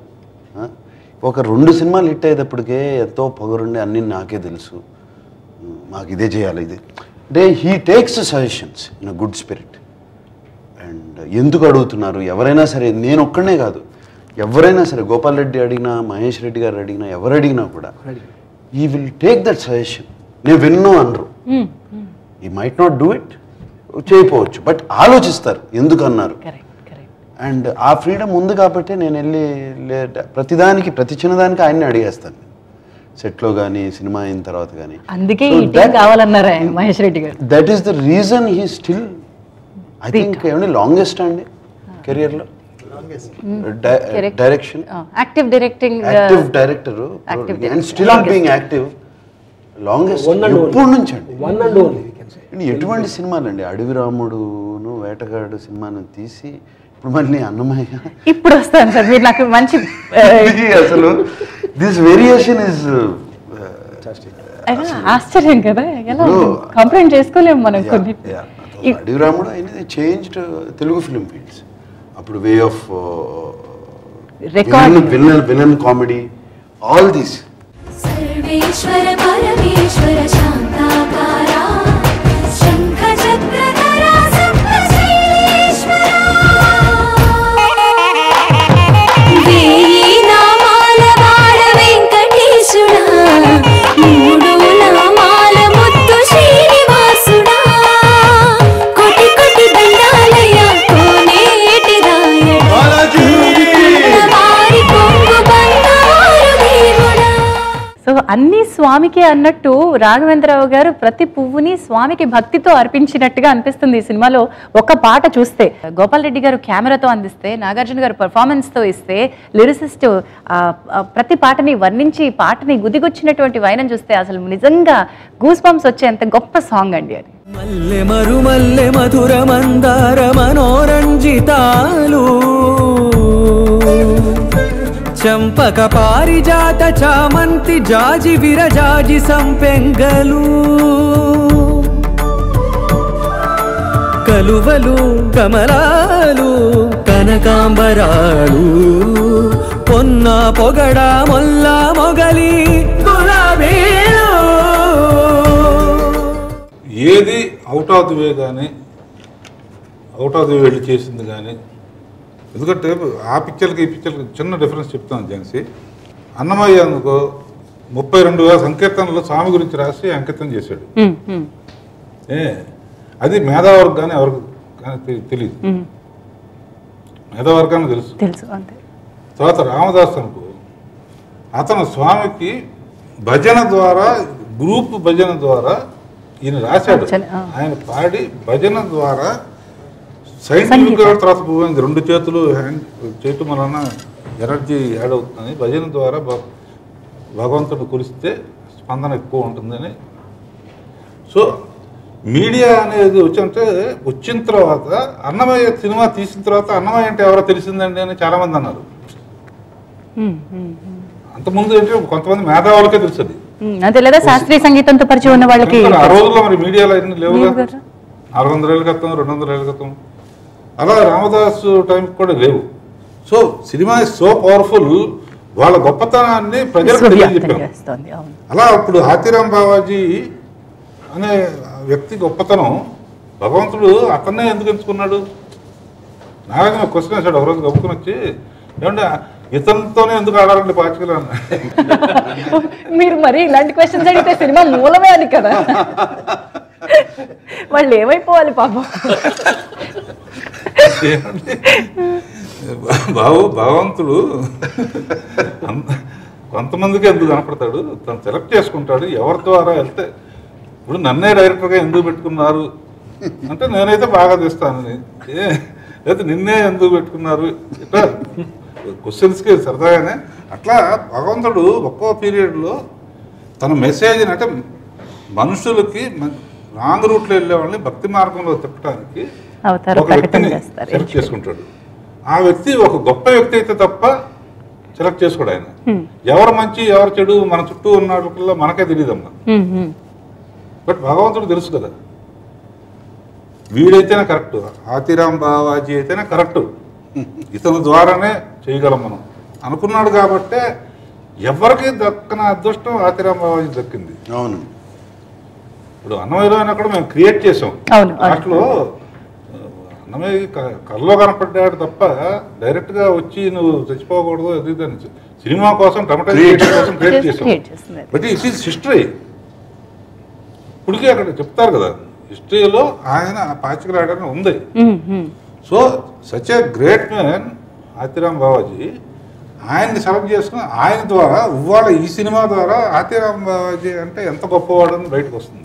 ఒక 2 సినిమాలు హిట్ అయ్యేటప్పటికే ఎంతో పొగరుండి అన్నీ నాకే తెలుసు, మాకు ఇదే చేయాలి ఇది అంటే he takes suggestions in a good spirit. And ఎందుకు అడుగుతున్నారు ఎవరైనా సరే, నేను ఒక్కడనే కాదు, ఎవరైనా సరే, గోపాల్ రెడ్డి అడిగినా, మహేష్ రెడ్డి గారు అడిగినా, ఎవరు అడిగినా కూడా ఈ విల్ టేక్ దట్ సజెషన్. నేను విన్ను అనరు, he might not do it, చేయకపోవచ్చు, బట్ ఆలోచిస్తారు ఎందుకు అన్నారు. అండ్ ఆ ఫ్రీడమ్ ఉంది కాబట్టి నేను వెళ్ళి ప్రతిదానికి, ప్రతి చిన్నదానికి ఆయన్ని అడిగేస్తాను, సెట్లో కానీ సినిమా అయిన తర్వాత కానీ. అందుకే కావాలన్నారా మహేష్ రెడ్డి గారు? That is the reason he still, I think ఏమంటే లాంగెస్ట్ అండి కెరియర్లో direction, active director and still being active longest ఎప్పటి నుంచి అండి. ఎటువంటి సినిమాలండి, అడవి రాముడును వేటగాడు సినిమాను తీసి ఇప్పుడు మళ్ళీ అన్నమయ్య. ఇప్పుడు వస్తాను సార్, మీరు నాకు మంచి అసలు దిస్ వేరియేషన్ ఇస్ ఆశ్చర్యం కదా, ఎలా కంప్లైంట్ చేసుకోలేము మనం. కొన్ని అడవి రాముడు అయినది చేంజ్డ్ తెలుగు ఫిల్మ్ ఫీల్డ్స్. అప్పుడు way of villain comedy, all these. సర్వేశ్వర పరమేశ్వర శాంతాకారా శంఖ చక్రధరా సప్తశైలేశ్వర వేయి నామాల వాడ వెంకటేశుడా మూడు నామాల ముత్తు శ్రీనివాసుడా కోటి కోటి దండాలయ కోనేటి రాయడా వారి కొంగు బంగారు దేవుడా. సో అన్ని స్వామికే అన్నట్టు రాఘవేంద్రరావు గారు ప్రతి పువ్వుని స్వామికి భక్తితో అర్పించినట్టుగా అనిపిస్తుంది ఈ సినిమాలో. ఒక పాట చూస్తే గోపాల్ రెడ్డి గారు కెమెరాతో అందిస్తే, నాగార్జున గారు పర్ఫార్మెన్స్తో ఇస్తే, లిరిసిస్ట్ ప్రతి పాటని వర్ణించి పాటని గుదిగొచ్చినటువంటి వైనం చూస్తే అసలు నిజంగా గూస్ బంప్స్ వచ్చేంత గొప్ప సాంగ్ అండి అది. మల్లె మరుమల్లె మధుర మందార మనోరంజితాలు చంపక పారిజాత చామంతి జాజి విరజాజి సంపెంగలు కలువలు కమలాలు కనకాంబరాలు పొన్న పొగడ మొల్ల మొగలి గులాబీలు. ఏది అవుట్ ఆఫ్ ది వే కానీ అవుట్ ఆఫ్ ది వే వెళ్ళి చేసింది కానీ, ఎందుకంటే ఆ పిక్చర్కి ఈ పిక్చర్కి చిన్న డిఫరెన్స్ చెప్తాను ఝాన్సీ. అన్నమయ్య అందుకో 32,000 సంకీర్తనలు స్వామి గురించి రాసి అంకితం చేశాడు. అది మేధావర్గాన్ని ఎవరికి కానీ తెలియదు, మేధావర్గాన్ని తెలుసు. తర్వాత రామదాస్ అనుకో, అతను స్వామికి భజన ద్వారా, గ్రూప్ భజన ద్వారా ఈయన రాశాడు. ఆయన పాడి భజన ద్వారా సైంటిఫిక్ తర్వాత పోయింది. 2 చేతులు హ్యాండ్ చేయటం వలన ఎనర్జీ యాడ్ అవుతుందని భజన ద్వారా భగవంతుడు కురిస్తే స్పందన ఎక్కువ ఉంటుందని. సో మీడియా అనేది వచ్చిన తర్వాత అన్నమయ్య సినిమా తీసిన తర్వాత అన్నమయ్య అంటే ఎవరో తెలిసిందండి అని చాలామంది అన్నారు. అంతకుముందు ఏంటంటే కొంతమంది మేధావులకే తెలుస్తుంది, శాస్త్రీయ సంగీతంతో పరిచయం ఉన్న వాళ్ళకి. ఆ రోజుల్లో మరి మీడియాలో అన్ని లేవుగా, 400 ఏళ్ళ క్రితం 200 ఏళ్ళ క్రితం అలా రామదాసు టైంకి కూడా లేవు. So cinema is so powerful, వాళ్ళ గొప్పతనాన్ని ప్రజలకు తెలియజెప్పారు. అలా అప్పుడు హాతీరామ్ బావాజీ అనే వ్యక్తి గొప్పతనం, భగవంతుడు అతన్నే ఎందుకు ఎంచుకున్నాడు? నాగార్జున క్వశ్చన్ వేసాడు ఒకరోజు గొప్పకుని వచ్చి, ఏమంటే ఇతనితోనే ఎందుకు ఆడాలంటే పాచికలు అన్న. మీరు మరి ఇలాంటి క్వశ్చన్స్ అడిగితే సినిమా మూలమే అని కదా, వాళ్ళు ఏమైపోవాలి పాపం. భగవంతుడు కొంతమందికి ఎందుకు కనపడతాడు, తను సెలెక్ట్ చేసుకుంటాడు ఎవరి ద్వారా వెళ్తే. ఇప్పుడు నన్నే డైరెక్టర్గా ఎందుకు పెట్టుకున్నారు అంటే నేనైతే బాగా తీస్తానని, లేదా నిన్నే ఎందుకు పెట్టుకున్నారు ఇట్లా క్వశ్చన్స్కి సరదాగానే. అట్లా భగవంతుడు ఒక్కో పీరియడ్లో తన మెసేజ్ని అంటే మనుషులకి రాంగ్ రూట్లో వెళ్ళే వాళ్ళని భక్తి మార్గంలో తిప్పడానికి ఒక వ్యక్తిని సెలెక్ట్ చేసుకుంటాడు. ఆ వ్యక్తి ఒక గొప్ప వ్యక్తి అయితే తప్ప సెలెక్ట్ చేసుకోడు ఆయన. ఎవరు మంచి ఎవరు చెడు మన చుట్టూ ఉన్న మనకే తెలియదమ్మా. బట్ భగవంతుడు తెలుసు కదా, వీడైతేనే కరెక్ట్, హాతీరామ్ బావాజీ అయితేనే కరెక్ట్, ఇతని ద్వారానే చేయగలం మనం అనుకున్నాడు. కాబట్టే ఎవరికి దక్కన అదృష్టం హాతీరామ్ బావాజీ దక్కింది. అవును, ఇప్పుడు అన్నమయ్యలో అయినా కూడా మేము క్రియేట్ చేసాం. లాస్ట్లో అన్నమయ్య కళ్ళలో కనపడ్డాడు తప్ప డైరెక్ట్గా వచ్చి నువ్వు చచ్చిపోకూడదు అది దాన్ని సినిమా కోసం డ్రామటైజేషన్ కోసం క్రియేట్ చేసాం. But it is history. ఇప్పటికీ అక్కడ చెప్తారు కదా, హిస్టరీలో ఆయన పాచికలాడని ఉంది. So such a great man Hathiram Bavaji, ఆయన్ని సెలెక్ట్ చేసుకుని ఆయన ద్వారా ఇవాళ ఈ సినిమా ద్వారా హాతీరామ్ బావాజీ అంటే ఎంత గొప్పవాడు అని బయటకు వస్తుంది.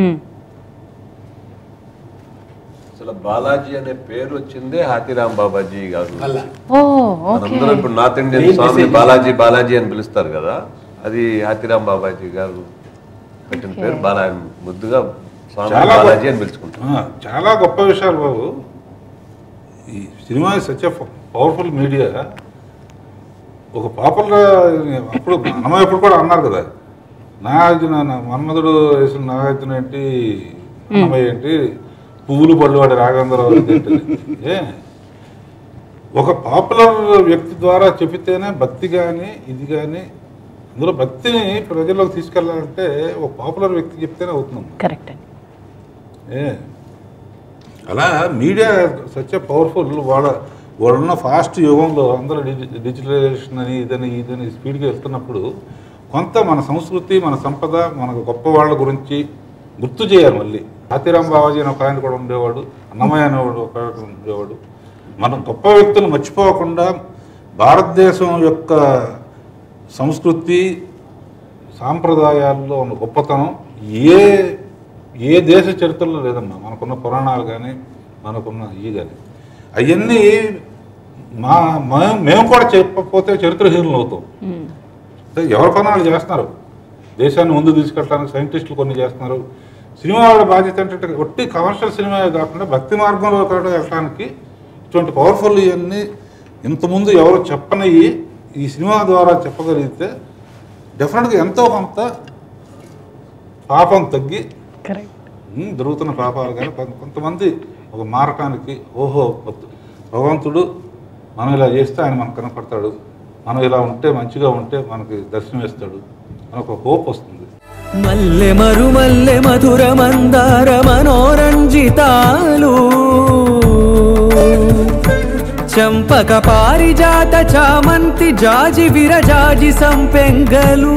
అసలు బాలాజీ అనే పేరు వచ్చిందే హాతీరామ్ బాబాజీ గారు. అందరూ ఇప్పుడు నార్త్ ఇండియన్ స్వామి బాలాజీ బాలాజీ అని పిలుస్తారు కదా, అది హాతీరామ్ బాబాజీ గారు పెట్టిన పేరు. ముద్దుగా స్వామి బాలాజీ అని పిలుచుకుంటారు. చాలా గొప్ప విషయాలు బాబు. ఈ సినిమా సచ్ పవర్ఫుల్ మీడియా. ఒక పాపులర్ అప్పుడు అన్నమయ్య ఎప్పుడు కూడా అన్నారు కదా, నాగార్జున మన్మధుడు వేసిన నాగార్జున ఏంటి, అన్నమయ్య ఏంటి, పువ్వులు పళ్ళు వాడి రాఘవేంద్రరావు ఏంటి. ఒక పాపులర్ వ్యక్తి ద్వారా చెబితేనే భక్తి కానీ ఇది కానీ, అందులో భక్తిని ప్రజల్లోకి తీసుకెళ్ళాలంటే ఒక పాపులర్ వ్యక్తి చెప్తేనే అవుతుంది. కరెక్ట్. అలా మీడియా సచ్ పవర్ఫుల్. వాళ్ళున్న ఫాస్ట్ యుగంలో అందరూ డిజిటలైజేషన్ అని ఇదని స్పీడ్గా వెళ్తున్నప్పుడు కొంత మన సంస్కృతి మన సంపద మన గొప్ప వాళ్ళ గురించి గుర్తు చేయాలి. మళ్ళీ హాతీరామ్ బావాజీ అని ఒక ఆయన కూడా ఉండేవాడు, అన్నమయ్య అనేవాడు ఒక ఉండేవాడు. మనం గొప్ప వ్యక్తులు మర్చిపోకుండా భారతదేశం యొక్క సంస్కృతి సాంప్రదాయాల్లో ఉన్న గొప్పతనం ఏ దేశ చరిత్రలో లేదమ్మా. మనకున్న పురాణాలు కానీ మనకున్న కానీ అవన్నీ మేము కూడా చెప్పకపోతే చరిత్రహీనులు అవుతాం. ఎవరి పనాలు చేస్తున్నారు, దేశాన్ని ముందు తీసుకెళ్ళడానికి సైంటిస్టులు కొన్ని చేస్తున్నారు. సినిమా వాళ్ళ బాధ్యత ఏంటంటే ఒట్టి కమర్షియల్ సినిమా కాకుండా భక్తి మార్గంలో వెళ్ళడానికి ఇటువంటి పవర్ఫుల్ ఇవన్నీ ఇంతకుముందు ఎవరు చెప్పనయ్యి ఈ సినిమా ద్వారా చెప్పగలిగితే డెఫినెట్గా ఎంతో కొంత పాపం తగ్గి జరుగుతున్న పాపాలు కానీ కొంతమంది ఒక మారటానికి ఓహో భగవంతుడు మనం ఇలా చేస్తే ఆయన మనకు కనపడతాడు, మనం ఇలా ఉంటే మంచిగా ఉంటే మనకి దర్శనం ఇస్తాడు అని ఒక హోప్ వస్తుంది. మల్లె మరుమల్లె మధుర మందార మనోరంజితాలు చంపక పారిజాత చామంతి జాజి విరజాజి సంపెంగలు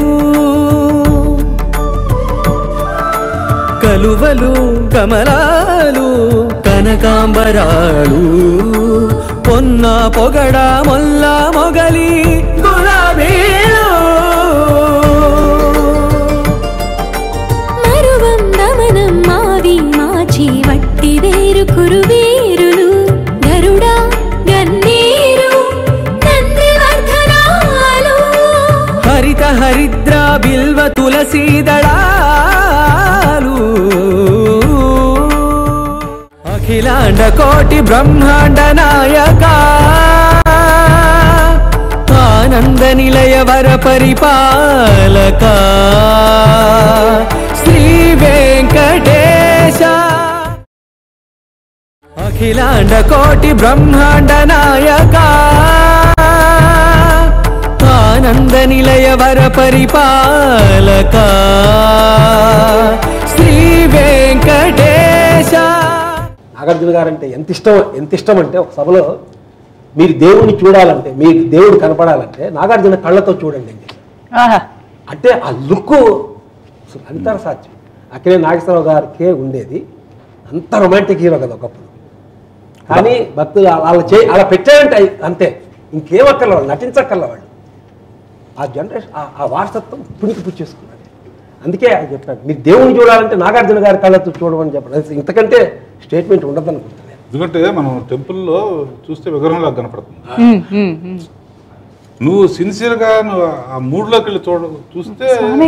కలువలు కమలాలు కనకాంబరాలు పొన్న పొగడ మొల్ల మొగలి గులాబీలు మరువందమనం మావి మాచి వట్టి వేరు కురువేరులు గరుడా గన్నేరు నందివర్ధనాలు హరిత హరిద్ర బిల్వ తులసీదళాలు అఖిలాండ కోటి బ్రహ్మాండ నాయక ఆనంద నిలయ వర పరిపాలక శ్రీ వెంకటేశ అఖిలాండ కోటి బ్రహ్మాండ నాయక ఆనంద నిలయ వర పరిపాలక శ్రీ వెంకటేశ. నాగార్జున గారు అంటే ఎంత ఇష్టం అంటే ఒక సభలో మీరు దేవుడిని చూడాలంటే, మీకు దేవుడు కనపడాలంటే నాగార్జున కళ్ళతో చూడండి అని చెప్పి. అంటే ఆ లుక్ అంతర సాధ్యం. అక్కడే నాగేశ్వరరావు గారికే ఉండేది. అంత రొమాంటిక్ హీరో కదా ఒకప్పుడు. కానీ భక్తులు అలా పెట్టారంటే అంతే, ఇంకేం అక్కర్ల వాళ్ళు, నటించక్కర్ల వాళ్ళు. ఆ జనరేషన్ ఆ వారసత్వం పుణికి పుచ్చేసుకున్నారు. అందుకే ఆయన చెప్పాడు మీరు దేవుని చూడాలంటే నాగార్జున గారి కళ్ళతో చూడమని చెప్పాడు. ఇంతకంటే స్టేట్మెంట్ ఉండదు అనుకుంటున్నాను. ఎందుకంటే మనం టెంపుల్లో చూస్తే విగ్రహంలాగా కనపడుతుంది. నువ్వు సిన్సియర్గా నువ్వు ఆ మూడ్లోకి వెళ్ళి చూస్తే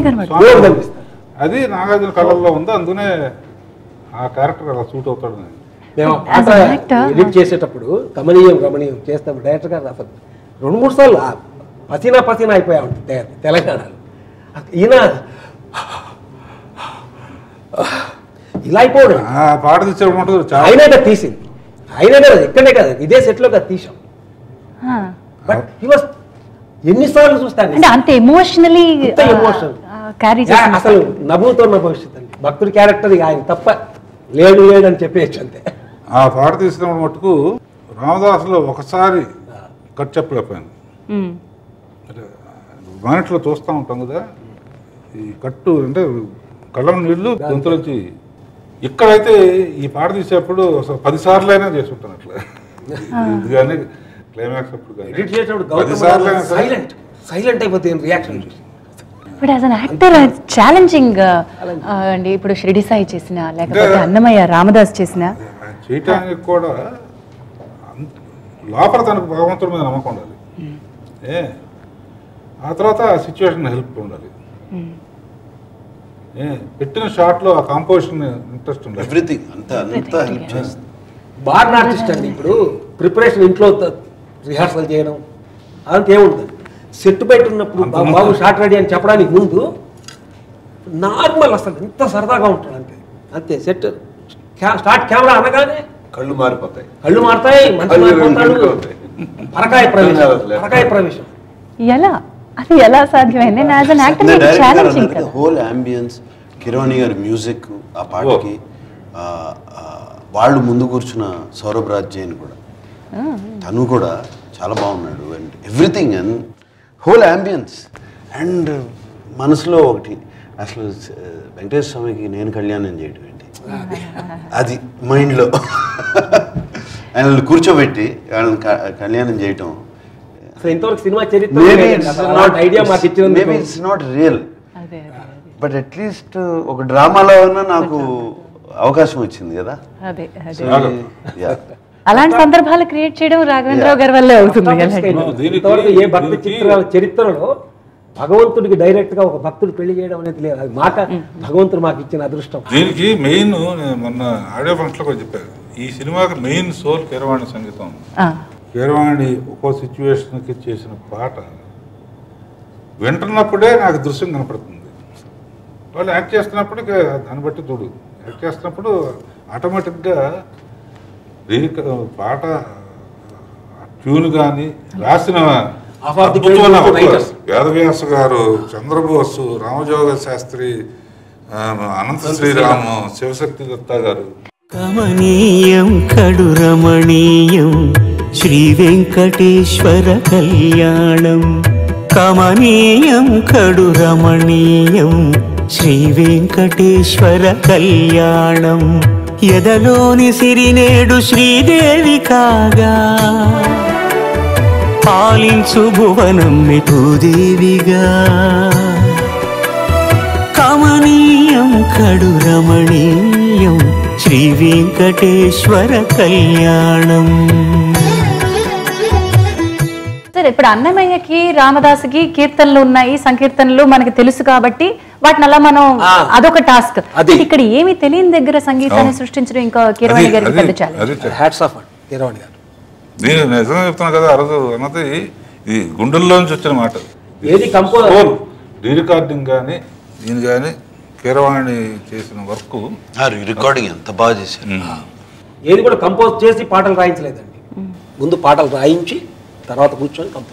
అది నాగార్జున కళ్ళల్లో ఉంది. అందుకనే ఆ క్యారెక్టర్ అలా సూట్ అవుతాడు. మేము ఎడిట్ చేసేటప్పుడు కమనీయం రమణీయం చేస్తాము. డైరెక్టర్ గారు అసలు 2-3 సార్లు పసీనా అయిపోయా ఉంటుంది తెలంగాణలో. ఈయన ఇలా అయిపోవడం పాట తీసేటప్పుడు ఆయనే కదా తీసింది, ఆయనే కదా ఎక్కడే కదా ఇదే సెట్లో కదా తీసాం. బట్ హీ వాస్ ఎన్నిసార్లు చూస్తాను అంత ఎమోషనలీ అసలు నవ్వుతో నా భవిష్యత్ అండి. భక్తుడి క్యారెక్టర్ ఆయన తప్ప లేడు అని చెప్పేయచ్చు అంతే. ఆ పాట తీసినప్పుడు మటుకు రామదాసులో ఒకసారి కట్ చెప్పలేకపోయాను. మానిట్లో చూస్తూ ఉంటాం కదా, ఈ కట్టు అంటే కళ్ళ నీళ్లు గొంతులోంచి. ఇక్కడైతే ఈ పాట తీసేటప్పుడు 10 సార్లు అయినా చేసి ఉంటాను అట్లా. ఇది కానీ క్లైమాక్స్ అప్పుడు సైలెంట్ అయిపోతే రియాక్షన్ చూసి. ఇప్పుడు యాజ్ అన్ యాక్టర్ ఛాలెంజింగ్ అండి. ఇప్పుడు షిరిడి సాయి చేసిన, లేకపోతే అన్నమయ్య రామదాస్ చేసిన చేయటానికి కూడా లోపల తనకు భగవంతుడి మీద నమ్మకం ఉండాలి. ఆ తర్వాత ఆ సిచ్యువేషన్ హెల్ప్ ఉండాలి. పెట్టిన షాట్లో ఆ కాంపోజిషన్ ఇంట్రెస్ట్ ఉండాలి. ఎవ్రీథింగ్ అంతా హెల్ప్ చేస్తుంది. బార్న్ ఆర్టిస్ట్ అండి. ఇప్పుడు ప్రిపరేషన్ ఇంట్లో రిహార్సల్ చేయడం అదంతా ఏముంటుంది. సెట్ బయట ఉన్నప్పుడు బాబు షార్ట్ రెడీ అని చెప్పడానికి ముందు నార్మల్ అసలు ఎంత సరదాగా ఉంటాడు అంతే. అంతే సెట్ స్టార్ట్ కెమెరా అనగానే కళ్ళు మారిపోతాయి, మంచి మారిపోతాడు. పరకాయ ప్రవేశం అది ఎలా సాధ్యమైంది? యాజ్ అన్ యాక్టర్ ఛాలెంజింగ్ కదా. హోల్ అంబియన్స్, కిరోని గారి మ్యూజిక్ ఆ పాటకి, వాళ్ళు ముందు కూర్చున్న సౌరభ్ రాజ్ జైన్ కూడా, తను కూడా చాలా బాగున్నాడు. And everything and whole ambience. And మనసులో ఒకటి, అసలు వెంకటేశ్వర స్వామికి నేను కళ్యాణం చేయడం ఏంటి, అది మైండ్లో ఆయనను కూర్చోబెట్టి వాళ్ళని కళ్యాణం చేయటం. ఇంతవరకు సినిమా చరిత్ర maybe it's not real. But at least ఒక డ్రామాలో ఉన్నా నాకు అవకాశం వచ్చింది కదా. అలాంటి సందర్భాలు క్రియేట్ చేయడం రాఘవేంద్రరావు గారి వల్లే అవుతుంది. ఏ భక్తి చిత్రాల చరిత్రలో భగవంతుడికి డైరెక్ట్ గా ఒక భక్తుడు పెళ్లి చేయడం అనేది లేదు. అది మాట భగవంతుడు మాకు ఇచ్చిన అదృష్టం. దీనికి మెయిన్ మొన్న ఆడియో ఫంక్షన్ లో కూడా చెప్పారు, ఈ సినిమాకి మెయిన్ సోల్ కీరవాణి సంగీతం. కీరవాణి ఒక్కో సిచ్యువేషన్ కి చేసిన పాట వింటున్నప్పుడే నాకు దృశ్యం కనపడుతుంది. వాళ్ళు యాక్ట్ చేస్తున్నప్పుడు దాన్ని బట్టి చూడు, యాక్ట్ చేస్తున్నప్పుడు ఆటోమేటిక్గా పాట ట్యూన్ కానీ రాసిన వేదవ్యాస గారు, చంద్రబోసు, రామజోగ శాస్త్రి, అనంత శ్రీరాము, శివశక్తి దత్తా గారు. కమనీయం కడు రమణీయం శ్రీ వెంకటేశ్వర కళ్యాణం. కమనీయం కడు రమణీయం శ్రీ వెంకటేశ్వర కళ్యాణం. ఎదలోని సిరినేడు శ్రీదేవి కాగా పాలించు భువనం భూదేవిగా. కమనీయం కడు రమణీయం శ్రీ వెంకటేశ్వర కళ్యాణం. సార్, ఇప్పుడు అన్నమయ్యకి రామదాసుకి కీర్తనలు ఉన్నాయి, సంకీర్తనలు మనకి తెలుసు కాబట్టి వాటిని అలా మనం అదొక టాస్క్. ఇక్కడ ఏమి తెలియని దగ్గర సంగీతాన్ని సృష్టించడం ఇంకా కీరవాణి గారికి పెద్ద ఛాలెంజ్. హ్యాట్స్ ఆఫ్ కీరవాణి గారు. నేను నిజంగా చెప్తున్నా కదా, అరదు అన్నది ఇది గుండెల్లోంచి వచ్చిన మాట. ఏది కంపోజ్ రికార్డింగ్ కానీ దీని కానీ కీరవాణి చేసిన వర్క్, రికార్డింగ్ ఎంత బాగా చేశారు. ఏది కూడా కంపోజ్ చేసి పాటలు రాయించలేదండి. ముందు పాటలు రాయించి తర్వాత కూర్చొని కంపోజ్.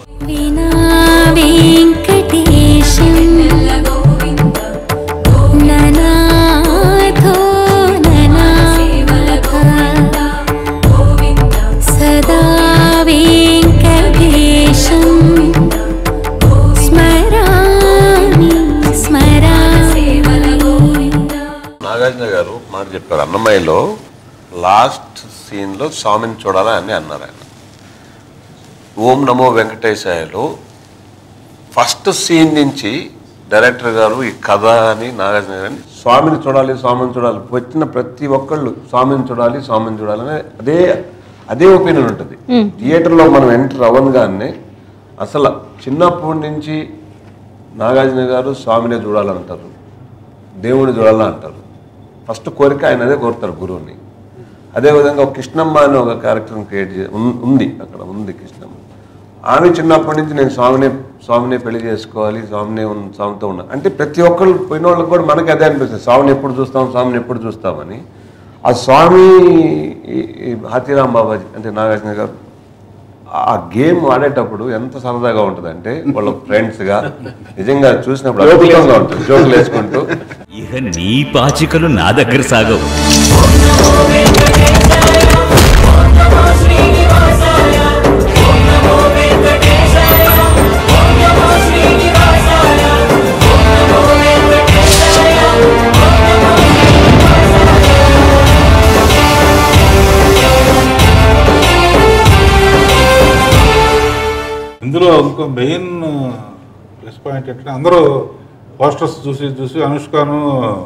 నాగార్జున గారు మాట చెప్పారు, అన్నమయ్యలో లాస్ట్ సీన్లో స్వామిని చూడాలని అని అన్నారు ఆయన. ఓం నమో వెంకటేశాయలో ఫస్ట్ సీన్ నుంచి డైరెక్టర్ గారు ఈ కథ అని నాగార్జున గారిని స్వామిని చూడాలి, స్వామిని చూడాలి, వచ్చిన ప్రతి ఒక్కళ్ళు స్వామిని చూడాలి, స్వామిని చూడాలని అదే ఒపీనియన్ ఉంటుంది. థియేటర్లో మనం ఎంటర్ అవ్వగానే అసలు చిన్నప్పటి నుంచి నాగార్జున గారు స్వామినే చూడాలంటారు, దేవుని చూడాలని అంటారు. ఫస్ట్ కోరిక ఆయన అదే కోరుతారు గురువుని. అదేవిధంగా ఒక కృష్ణమ్మ అని ఒక క్యారెక్టర్ని క్రియేట్ ఉంది, అక్కడ ఉంది కృష్ణమ్మ. ఆమె చిన్నప్పటి నుంచి నేను స్వామిని పెళ్లి చేసుకోవాలి, స్వామితో ఉన్నా అంటే ప్రతి ఒక్కరు పోయిన వాళ్ళకి కూడా మనకి అదే అనిపిస్తుంది, స్వామిని ఎప్పుడు చూస్తామని. ఆ స్వామి హాతీరామ్ బాబాజీ అంటే నాగార్జున గారు ఆ గేమ్ ఆడేటప్పుడు ఎంత సరదాగా ఉంటుంది అంటే వాళ్ళ ఫ్రెండ్స్గా నిజంగా చూసినప్పుడు అద్భుతంగా ఉంటుంది, జోకులు వేసుకుంటూ. ఇక నీ పాచికలు నా దగ్గర సాగవు. ఇందులో ఇంకో మెయిన్ ప్లస్ పాయింట్ ఏంటంటే అందరూ పోస్టర్స్ చూసి అనుష్కను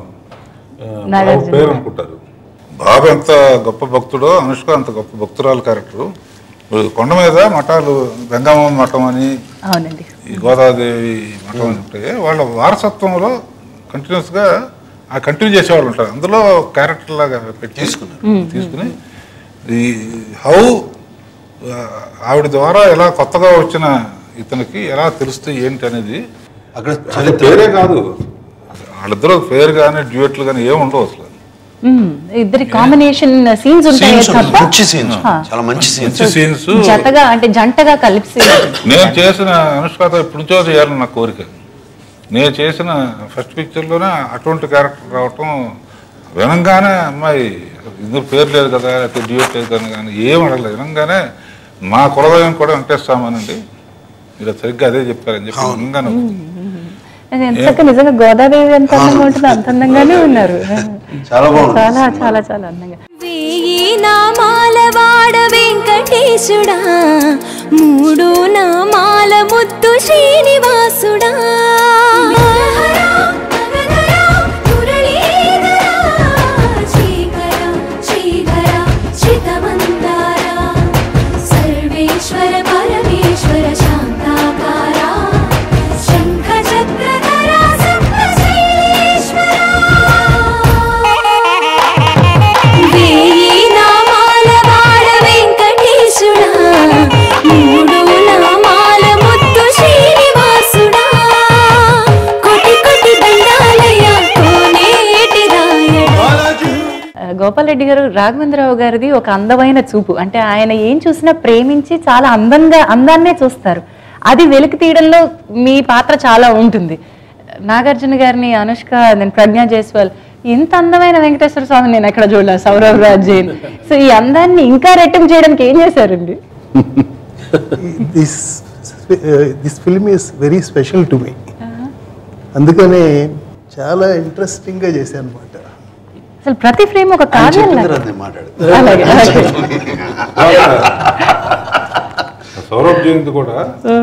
పేరు అనుకుంటారు. బాబు ఎంత గొప్ప భక్తుడో అనుష్క అంత గొప్ప భక్తురాలు క్యారెక్టరు. కొండ మీద మఠాలు, గంగమ్మ మఠం అని, ఈ గోదాదేవి మఠం అని ఉంటాయి. వాళ్ళ వారసత్వంలో కంటిన్యూస్గా కంటిన్యూ చేసేవాళ్ళు ఉంటారు. అందులో క్యారెక్టర్ లాగా పెట్టి తీసుకుని ఈ హౌ ఆవిడ ద్వారా ఎలా కొత్తగా వచ్చిన ఇతనికి ఎలా తెలుస్తుంది ఏంటి అనేది అక్కడ పేరే కాదు, వాళ్ళిద్దరూ పేరు కానీ డ్యూయట్లు కానీ ఏమి ఉండవు అసలు. ఇద్దరి కాంబినేషన్ సీన్స్ ఉంటాయి, చాలా మంచి సీన్స్ జంటగా అంటే జంటగా కలిసి. నేను చేసిన అనుష్కతో ఎప్పుడు నుంచో చేయాలని నా కోరిక. నేను చేసిన ఫస్ట్ పిక్చర్లోనే అటువంటి క్యారెక్టర్ రావటం వినంగానే అమ్మాయి ఇందులో పేరు లేదు కదా, లేకపోతే డ్యూయట్ లేదు కదా కానీ ఏం అడగలేదు. వినంగానే మా కులదైవం కూడా వెంకటేశ్వరామనండి, మీరు సరిగ్గా అదే చెప్పారని చెప్పి వినంగానే నిజంగా గోదాదేవి ఎంత అందంగా ఉంటుంది అంత అందంగానే ఉన్నారు. చాలా చాలా చాలా అందంగా. వేయి నామాల వాడ వెంకటేశుడా, మూడు నామాల ముద్దు శ్రీనివాసుడా. గోపాల్ రెడ్డి గారు, రాఘవేంద్రరావు గారిది ఒక అందమైన చూపు. అంటే ఆయన ఏం చూసినా ప్రేమించి చాలా అందాన్నే చూస్తారు. అది వెలికి తీయడంలో మీ పాత్ర చాలా ఉంటుంది. నాగార్జున గారిని, అనుష్క, నేను ప్రజ్ఞా జైస్వాల్, ఇంత అందమైన వెంకటేశ్వర స్వామిని నేను ఎక్కడ చూడలేదు. సౌరవ్ రాజ్ జైన్. సో ఈ అందాన్ని ఇంకా రెట్టింపు చేయడానికి ఏం చేశారండి? This film is very special to me. అందుకనే చాలా ఇంట్రెస్టింగ్ గా చేశాను అనమాట. అసలు ప్రతి ఫ్రేమ్ ఒక కావ్యం. సౌరభ్ జయంతి కూడా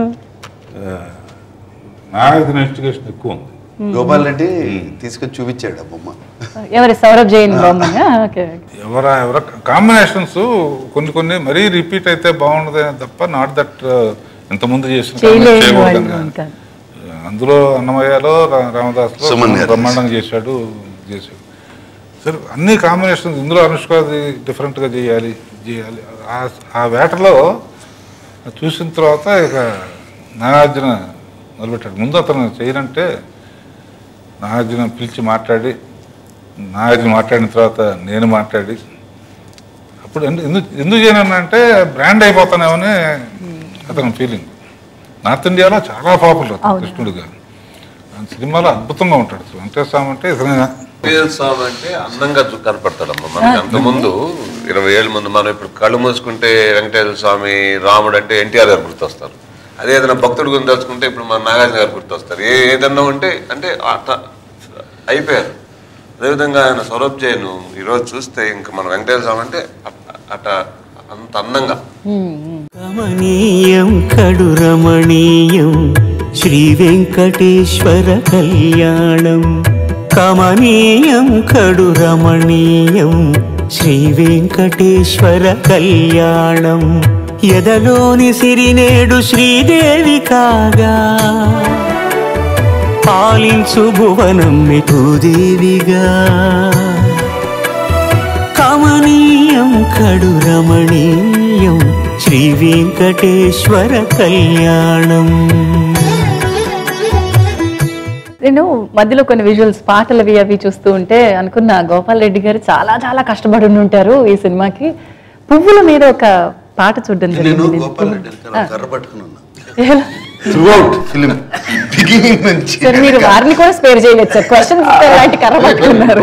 నాగ ఇన్వెస్టిగేషన్ ఎక్కువ ఉంది. గోపాల్ రెడ్డి తీసుకొని చూపించాడు ఆ బొమ్మ. ఎవరి? సౌరభ్ జైన్ బొమ్మ. ఎవర కాంబినేషన్స్ కొన్ని మరీ రిపీట్ అయితే బాగుండదు తప్ప, నాట్ దట్ ఇంతకుముందు చేసిన. అందులో అన్నమయ్యలో రామదాస్లో బ్రహ్మాండంగా చేశాడు. సరే అన్ని కాంబినేషన్స్. ఇందులో అనుష్కది డిఫరెంట్గా చేయాలి. ఆ వేటలో చూసిన తర్వాత ఇక నాగార్జున మొదలుపెట్టాడు. ముందు అతను చేయనంటే నాగార్జున పిలిచి నాగార్జున మాట్లాడిన తర్వాత నేను మాట్లాడి, అప్పుడు ఎందుకు చేయనంటే బ్రాండ్ అయిపోతానేమని అతని ఫీలింగ్. నార్త్ ఇండియాలో చాలా పాపులర్ కృష్ణుడు గారు. సినిమాలో అద్భుతంగా ఉంటాడు. వెంకటేశ్వర స్వామి అంటే స్వామి అంటే అందంగా కనపడతాడమ్మా. మనకి అంతకుముందు 20 ఏళ్ళ ముందు మనం ఇప్పుడు కళ్ళు మూసుకుంటే వెంకటేశ్వర స్వామి, రాముడు అంటే ఎన్టీఆర్ గారు గుర్తొస్తారు. అదే ఏదైనా భక్తుడు గురించి తెలుసుకుంటే ఇప్పుడు మన నాగార్జున గారు గుర్తొస్తారు. ఏదన్నా ఉంటే అంటే అయిపోయారు. అదేవిధంగా ఆయన సౌరభ్ జైన్ ఈరోజు చూస్తే ఇంకా మన వెంకటేశ్వర స్వామి అంటే అంత అందంగా. కమనీయం కడు రమణీయం శ్రీ వెంకటేశ్వర కళ్యాణం. కమనీయం కడు రమణీయం శ్రీ వెంకటేశ్వర కళ్యాణం. ఎదలోని సిరినేడు శ్రీదేవి కాగా పాలించు భువనం మిఠుదేవిగా. కమనీయం కడు రమణీయం శ్రీ వెంకటేశ్వర కళ్యాణం. నేను మధ్యలో కొన్ని విజువల్స్, పాటలు అవి చూస్తూ ఉంటే అనుకున్నా గోపాల్ రెడ్డి గారు చాలా చాలా కష్టపడి ఉంటారు ఈ సినిమాకి. పువ్వుల మీద ఒక పాట చూడడం జరిగింది. మీరు వారిని కూడా స్పేర్ చేయలేదు సార్. క్వశ్చన్ అలాంటి కర్ర పట్టుకున్నారు.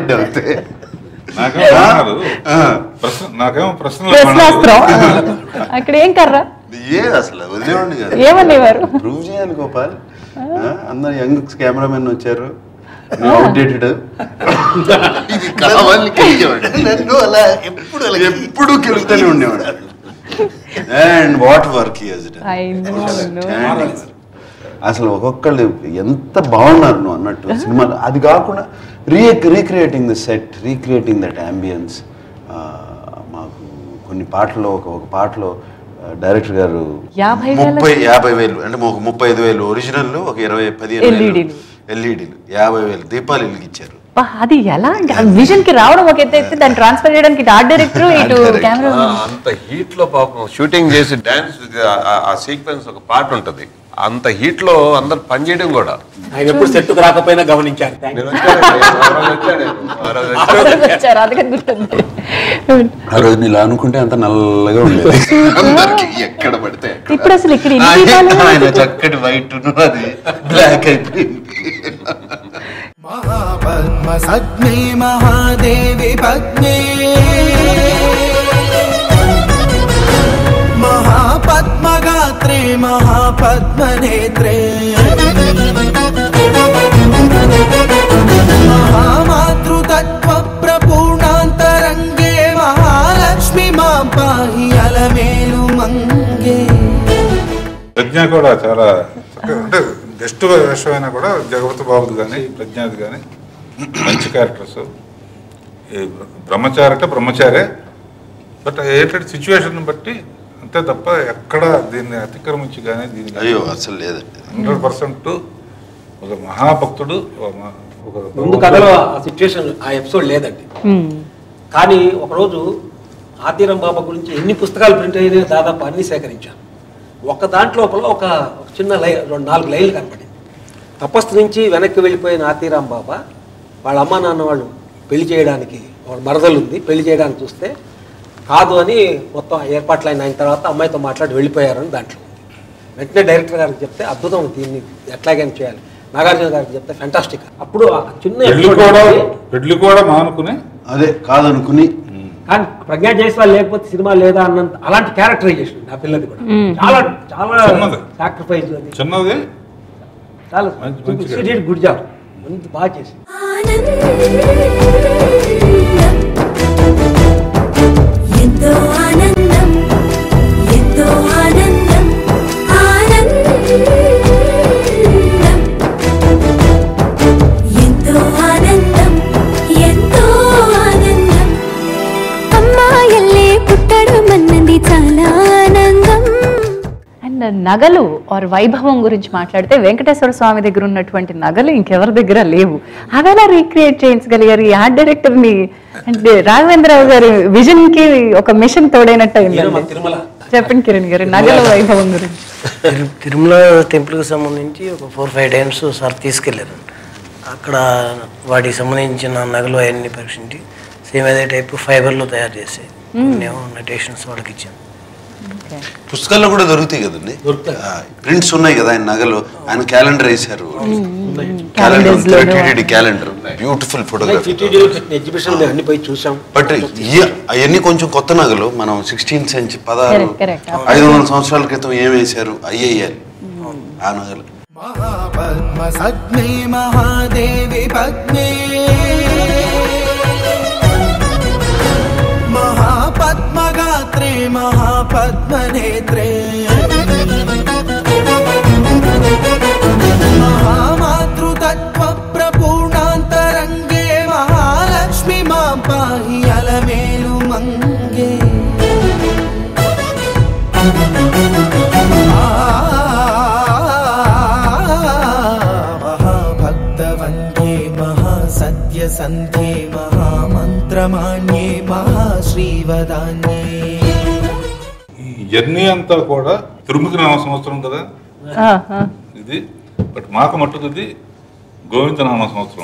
ప్రశ్నాస్త్రం అక్కడ ఏం కర్ర అసలు వదిలేవాడిని కాదు. ఏమనేవారు? ప్రూవ్ చేయాలి గోపాల్. అందరు యంగ్ కెమెరామెన్ వచ్చారు, అవుట్డేటెడ్. నన్ను అలా ఎప్పుడు కెలుగుతూనే ఉండేవాడు. అండ్ వాట్ వర్క్ అసలు ఒక్కొక్కళ్ళు ఎంత బాగున్నారు నువ్వు అన్నట్టు సినిమాలో. అది కాకుండా recreating the set, recreating that ambience. మాకు కొన్ని పాటల్లో ఒక పాటలో డైరెక్టర్ గారు 50,000 అంటే ఒక 35,000 ఒరిజినల్, ఒక 15,000 ఎల్ఈడీలు, 50,000 దీపాలు వెలిగించారు. అది ఎలా విజన్ కి రావడం ఒక ఎత్తు, దాన్ని ట్రాన్స్ఫర్ చేయడానికి ఆర్ట్ డైరెక్టర్, ఇటు కెమెరా. అంత హీట్ లో పాపం షూటింగ్ చేసి డాన్స్ ఆ సీక్వెన్స్ ఒక పాట ఉంటది. అంత హీట్ లో అందరు పనిచేయడం కూడా ఆయన ఎప్పుడు సెట్టుకు రాకపోయినా గమనించారు. ఆ రోజు ఇలా అనుకుంటే అంత నల్లగా ఉండేది ఎక్కడ పడితే. ఇప్పుడు అసలు ఇక్కడ ఆయన చక్కటి వైట్ అది బ్లాక్ అయిపోయింది. మహాపద్మ సజ్ఞే మహాదేవి పద్మే మహాపద్మగాత్రే మహాపద్మనేత్రే మహామాతృతత్వ ప్రపూర్ణాంతరంగే మహాలక్ష్మి మాం పాహి అలమేలు మంగే. ప్రజ్ఞ కూడా చాలా అంటే బెస్ట్ వేషమైనా కూడా జగపతి బాబుది కానీ ప్రజ్ఞాది కానీ మంచి క్యారెక్టర్స్. బ్రహ్మచారి అంటే బ్రహ్మచారే, బట్ ఏంటంటే సిచ్యువేషన్ బట్టి అంతే తప్ప ఎక్కడ దీన్ని అతిక్రమించి కానీ దీన్ని అయ్యో అసలు లేదండి. 100% ఒక మహాభక్తుడు. ముందు కథలో ఆ సిచ్యువేషన్ ఆ ఎపిసోడ్ లేదండి. కానీ ఒకరోజు ఆతీరం బాబా గురించి ఎన్ని పుస్తకాలు ప్రింట్ అయినాయో దాదాపు అన్ని సేకరించాను. ఒక దాంట్లోపల ఒక చిన్న 4 లైన్లు కనపడింది. తపస్సు నుంచి వెనక్కి వెళ్ళిపోయిన ఆతీరాం బాబా వాళ్ళ అమ్మా నాన్న వాళ్ళు పెళ్లి చేయడానికి మరదలు ఉంది, పెళ్లి చేయడానికి చూస్తే కాదు అని మొత్తం ఏర్పాట్లు అయిన తర్వాత అమ్మాయితో మాట్లాడి వెళ్ళిపోయారని దాంట్లో వెంటనే డైరెక్టర్ గారికి చెప్తే అద్భుతం, దీన్ని ఎట్లాగైనా చేయాలి. నాగార్జున గారికి చెప్తే ఫెంటాస్టిక్. అప్పుడు చిన్న పెళ్లి కూడా మానుకుని అదే కాదనుకుని, కానీ ప్రజ్ఞా జైస్వాల్ లేకపోతే సినిమా లేదా అన్నంత అలాంటి క్యారెక్టరైజేషన్ ఆ పిల్లది కూడా చాలా చాలా సాక్రిఫైస్, చిన్నది, చాలా గుడ్ జాబ్, బాగా చేసి. ఎంతో ఆనందం, ఎంతో ఆనందం, ఆనందం, ఎంతో ఆనందం, ఎంతో ఆనందం. అమ్మాయల్లే పుట్టడం అన్నది చాలా ఆనందం. అండ్ నగలు ఆర్ వైభవం గురించి మాట్లాడితే వెంకటేశ్వర స్వామి దగ్గర ఉన్నటువంటి నగలు ఇంకెవరి దగ్గర లేవు. అవేలా రీక్రియేట్ చేయించగలిగారు ఈ ఆర్ట్ డైరెక్టర్ని? అంటే రాఘవేంద్రరావు గారి విజన్ కి ఒక మిషన్ తోడైనట్టు అయిందండి. చెప్పండి కిరణ్ గారు, నగల వైభవం గురించి. తిరుమల టెంపుల్కి సంబంధించి ఒక 4-5 టైమ్స్ సార్ తీసుకెళ్ళారు. అక్కడ వాటికి సంబంధించిన నగలు అవన్నీ పరీక్షించి సేమ్ అదే టైప్ ఫైబర్లో తయారు చేసి మేము నటేషన్స్ వాళ్ళకి ఇచ్చాము. పుస్తకాల్లో కూడా దొరుకుతాయి కదండి, ప్రింట్స్ ఉన్నాయి కదా ఆయన నగలు. ఆయన క్యాలెండర్ వేశారు, క్యాలెండర్, బ్యూటిఫుల్ ఫోటోగ్రఫీ. బట్ అవన్నీ కొంచెం కొత్త నగలు. మనం 16th century 500 సంవత్సరాల క్రితం ఏం వేశారు అయ్యేయాలి ఆ నగలు. మహాపద్మ సగ్నే మహాదేవి పద్మే, మహాపద్మగాత్రే మహాపద్మనేత్రే, మహామాతృతత్వ ప్రపూర్ణాంతరంగే మహాలక్ష్మి మాం పాహి అలమేలు మంగే. మహాభక్తవందే మహాసత్య సంధ్యే మహామంత్రమాణ్యే మహాశ్రీవదాన్యే. ఈ జర్నీ అంతా కూడా తిరుమలకి నామ సంవత్సరం కదా ఇది, బట్ మాకు మట్టుకు ఇది గోవింద నామ సంవత్సరం.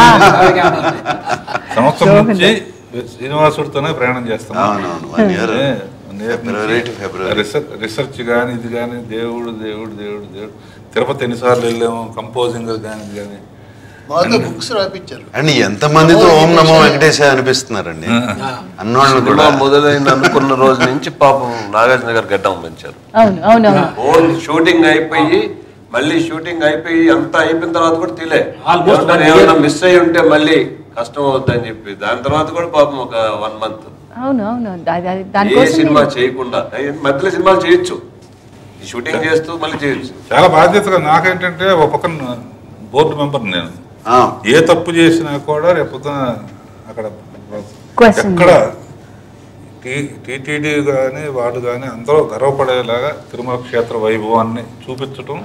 సంవత్సరం నుంచి శ్రీనివాసుడితోనే ప్రయాణం చేస్తాం. రిసెర్చ్ కానీ ఇది కానీ దేవుడు దేవుడు దేవుడు దేవుడు. తిరుపతి ఎన్నిసార్లు వెళ్ళాము, కంపోజింగ్ కానీ ఇది కానీ బుక్స్ రాపించారు. అండ్ ఎంత మందితో ఓం నమో వెంకటేశాయ అనిపిస్తున్నారండి అన్నోళ్ళు కూడా. మొదలైంది అనుకున్న రోజు నుంచి పాపం నాగార్జున గారు గడ్డం పెంచారు. షూటింగ్ అయిపోయి మళ్ళీ షూటింగ్ అయిపోయి అంతా అయిపోయిన తర్వాత కూడా తీలే, ఏమైనా మిస్ అయ్యి ఉంటే మళ్ళీ కష్టం అవుతుందని చెప్పి దాని తర్వాత కూడా పాపం ఒక 1 month ఏ సినిమా చేయకుండా, మధ్యలో సినిమాలు చేయొచ్చు, షూటింగ్ చేస్తూ మళ్ళీ చేయొచ్చు. చాలా బాధ్యతగా. నాకేంటంటే ఒక పక్కన బోర్డు మెంబర్ నేను, ఏ తప్పు చేసినా కూడా రేపొద్దున అక్కడ ఎక్కడ టీటీడీ కానీ వాళ్ళు కానీ అందరూ గర్వపడేలాగా తిరుమల క్షేత్ర వైభవాన్ని చూపించటం,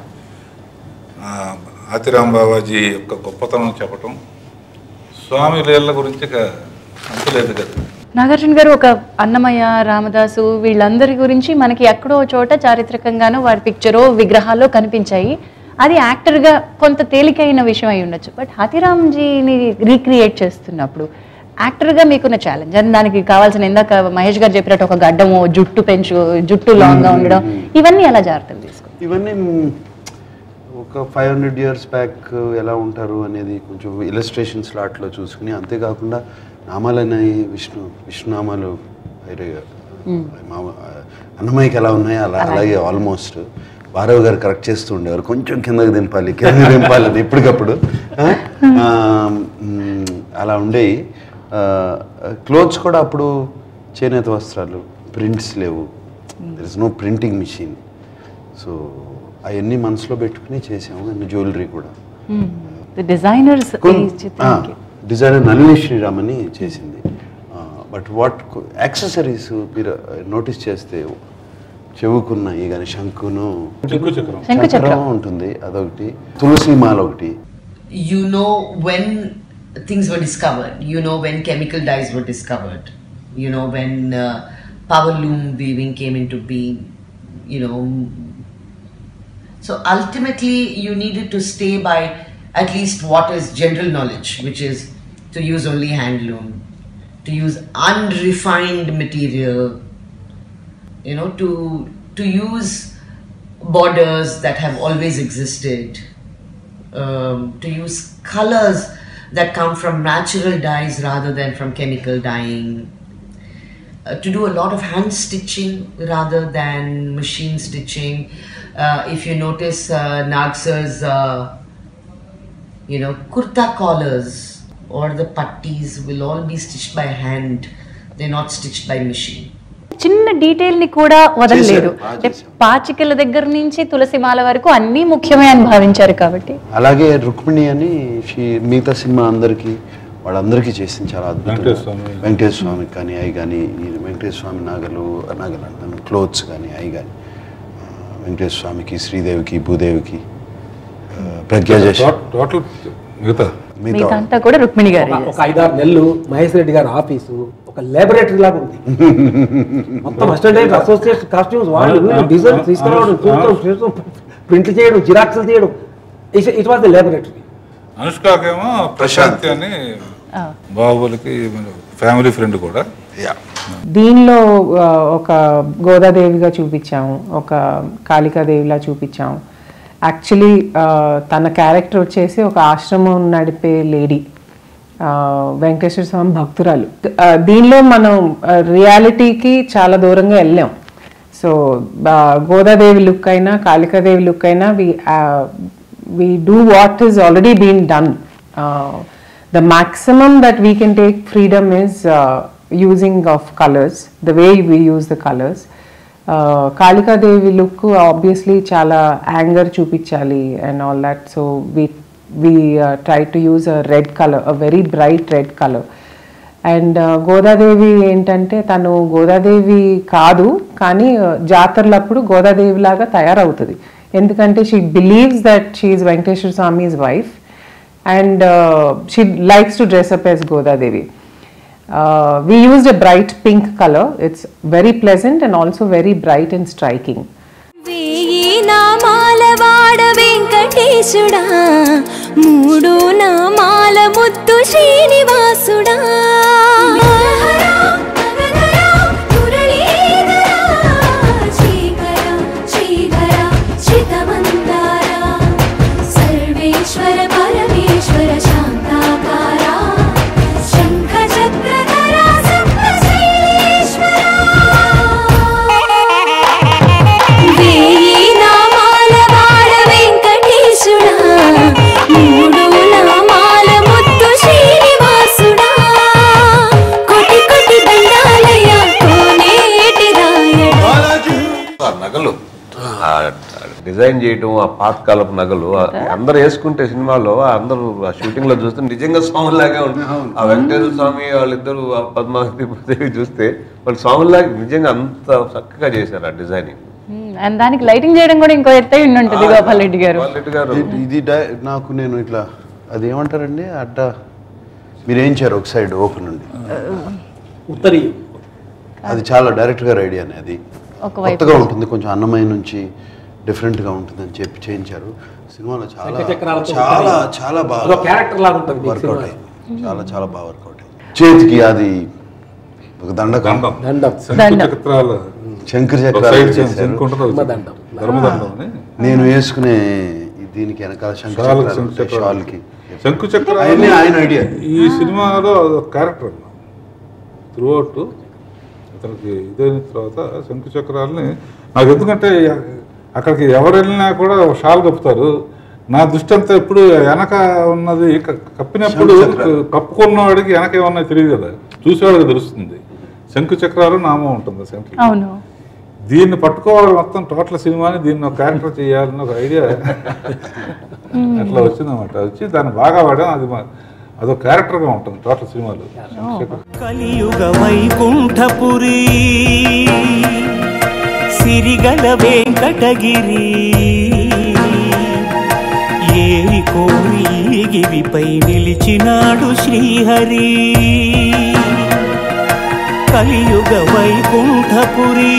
ఆతిరామ్ బాబాజీ యొక్క గొప్పతనం చెప్పటం, స్వామి లీల గురించి అంతలేదు కదా. నాగార్జున గారు ఒక అన్నమయ్య, రామదాసు వీళ్ళందరి గురించి మనకి ఎక్కడో చోట చారిత్రకంగానో వారి పిక్చరో విగ్రహాల్లో కనిపించాయి. అది యాక్టర్గా కొంత తేలికైన విషయం అయి ఉండొచ్చు. బట్ హాతీరామ్జీని రీక్రియేట్ చేస్తున్నప్పుడు యాక్టర్గా మీకున్న ఛాలెంజ్ అని దానికి కావాల్సిన, ఇందాక మహేష్ గారు చెప్పినట్టు ఒక గడ్డము, జుట్టు లాంగ్గా ఉండడం, ఇవన్నీ ఎలా జాగ్రత్తలు తీసుకో? ఇవన్నీ ఒక 500 years బ్యాక్ ఎలా ఉంటారు అనేది కొంచెం ఇలస్ట్రేషన్ స్లాట్లో చూసుకుని, అంతేకాకుండా నామాలనేవి విష్ణునామాలు అన్నమయ్యకి ఎలా ఉన్నాయో అలాగే ఆల్మోస్ట్ భారవ్ గారు కరెక్ట్ చేస్తూ ఉండేవారు. కొంచెం కిందకి దింపాలి అని ఎప్పటికప్పుడు అలా ఉండేవి. క్లోత్స్ కూడా అప్పుడు చేనేత వస్త్రాలు, ప్రింట్స్ లేవు, there is no printing machine. So అవన్నీ మనసులో పెట్టుకుని చేసాము. అండ్ జ్యువెలరీ కూడా డిజైనర్ నళిని శ్రీరామ్ అని చేసింది. బట్ వాట్ యాక్సెసరీస్ మీరు నోటీస్ చేస్తే చెవుకున్నాయి కానీ శంకును చక్రం ఉంటుంది, అదొకటి, తులసి మాల ఒకటి. You know when things were discovered, you know when chemical dyes were discovered, you know when power loom weaving came into being, you know. So ultimately you needed to stay by at least what is general knowledge, which is to use only handloom, to use unrefined material, you know, to use borders that have always existed, to use colors that come from natural dyes rather than from chemical dyeing, to do a lot of hand stitching rather than machine stitching. If you notice Nagsar's, you know, kurta collars or the pattis will all be stitched by hand. They're not stitched by machine. చిన్న detail ని కూడా వదలలేదు. అంటే పాచికల దగ్గర నుంచి తులసిమాల వరకు అన్ని ముఖ్యమే అని భావించారు కాబట్టి. అలాగే రుక్మిణి అని మిగతా సినిమా అందరికి వాళ్ళందరికీ చేసింది చాలా అద్భుతంగా. వెంకటేశ్వర స్వామి కానీ అవి కానీ, వెంకటేశ్వర స్వామి నగలు అంటాను, క్లోత్స్ కానీ అవి కానీ, వెంకటేశ్వర స్వామికి, శ్రీదేవికి, భూదేవికి, ప్రజ్ఞాజేష్, టోటల్ మిగతా అంతా కూడా రుక్మిణి గారు. ఒక 5-6 నెలలు మహేష్ రెడ్డి గారి ఆఫీసు ఒక లాబొరేటరీ లాగా ఉంది. మొత్తం అసిస్టెంట్ అసోసియేట్ కాస్ట్యూమ్స్ వాళ్ళు డిజైన్ తీసుకురావడం, చూడటం, ప్రింట్ చేయడం, జిరాక్స్లు చేయడం, ఇట్ వాజ్ ద లాబొరేటరీ. అనుష్కకేమో ప్రశాంతి అని బాహుబలికి ఫ్యామిలీ ఫ్రెండ్ కూడా. దీనిలో ఒక గోదాదేవిగా చూపించాము, ఒక కాళికాదేవిలా చూపించాము. యాక్చువల్లీ తన క్యారెక్టర్ వచ్చేసి ఒక ఆశ్రమం నడిపే లేడీ, వెంకటేశ్వర స్వామి భక్తురాలు. దీనిలో మనం రియాలిటీకి చాలా దూరంగా వెళ్ళాం. సో గోదాదేవి లుక్ అయినా కాళికాదేవి లుక్ అయినా we do what is already been done. The maximum that we can take freedom is using of colors, the way we use the colors. Kalika Devi look obviously chala anger chupichali and all that, so we try to use a red color, a very bright red color. And Goda Devi ఏంటంటే తను గోదాదేవి కాదు కానీ జాతరలప్పుడు గోదాదేవి లాగా తయారవుతుంది. ఎందుకంటే she believes that she is Venkateswara Swamy's wife and she likes to dress up as Goda Devi. We used a bright pink color. It's very pleasant and also very bright and striking. వేయి నామాల వాడ వెంకటేశుడా, మూడు నామాల ముద్దు శ్రీనివాసుడా. సర్వేశ్వర పరమేశ్వర శాంతాకారా, శంఖ చక్రధర సప్తశైలేశ్వర. వేయి నామాల వాడ వెంకటేశుడా, మూడు నామాల ముద్దు శ్రీనివాసుడా. కోటి కోటి దండాలయ కోనేటి రాయడా. నగలు డిజైన్ చేయటం, ఆ పాతకాలపు నగలు అందరు వేసుకుంటే సినిమాలో అందరూ షూటింగ్ లో చూస్తే నిజంగా స్వాములాగే ఉంటుంది. ఆ వెంకటేశ్వర స్వామి వాళ్ళిద్దరు పద్మావతి చూస్తే వాళ్ళు స్వాములాగా నిజంగా అంత చక్కగా చేశారు ఆ డిజైనింగ్. అండ్ దానికి లైటింగ్ చేయడం కూడా ఇంకో ఎత్తై ఉంటుంది గోపాల్ రెడ్డి గారు. ఇది నాకు నేను ఇట్లా అది ఏమంటారండి అడ్డ మీరు వేయించారు ఒక సైడ్ ఓపెన్ నుండి ఉత్తరీ, అది చాలా డైరెక్ట్ గారు ఐడియానే. అది కొత్తగా ఉంటుంది, కొంచెం అన్నమయ్య నుంచి డిఫరెంట్గా ఉంటుంది అని చెప్పి చేయించారు. సినిమాలో చాలా చాలా చాలా బాగా వర్కౌట్ అయింది, చాలా చాలా బాగా వర్కౌట్ అయింది. చేతికి అది ఒక దండకం, శంకర చక్రాలు నేను వేసుకునే దీనికి వెనకాల షాల్కి శంకు చక్ర ఆయన ఐడియా. ఈ సినిమాలో క్యారెక్టర్ త్రూ అవుట్ అతనికి ఇదైన తర్వాత శంకు చక్రాలని నాకు, ఎందుకంటే అక్కడికి ఎవరు వెళ్ళినా కూడా షాల్ కప్పుతారు. నా దృష్టి అంతా ఎప్పుడు వెనక ఉన్నది కప్పినప్పుడు కప్పుకున్నవాడికి వెనక ఏమన్నా తెలియదు కదా, చూసేవాడికి తెలుస్తుంది. శంకు చక్రాలు నామం ఉంటుంది శంకు. దీన్ని పట్టుకోవాలి మొత్తం టోటల్ సినిమాని, దీన్ని ఒక క్యారెక్టర్ చేయాలన్న ఒక ఐడియా అట్లా వచ్చిందన్నమాట. వచ్చి దాన్ని బాగా వాడాం. అది అదొక క్యారెక్టర్గా ఉంటుంది టోటల్ సినిమాలో. కలియుగ వైకుంఠపురి సిరిగల వెంకటగిరి, ఏరి కోరి గిరిపై నిలిచినాడు శ్రీహరి. కలియుగ వైకుంఠపురి.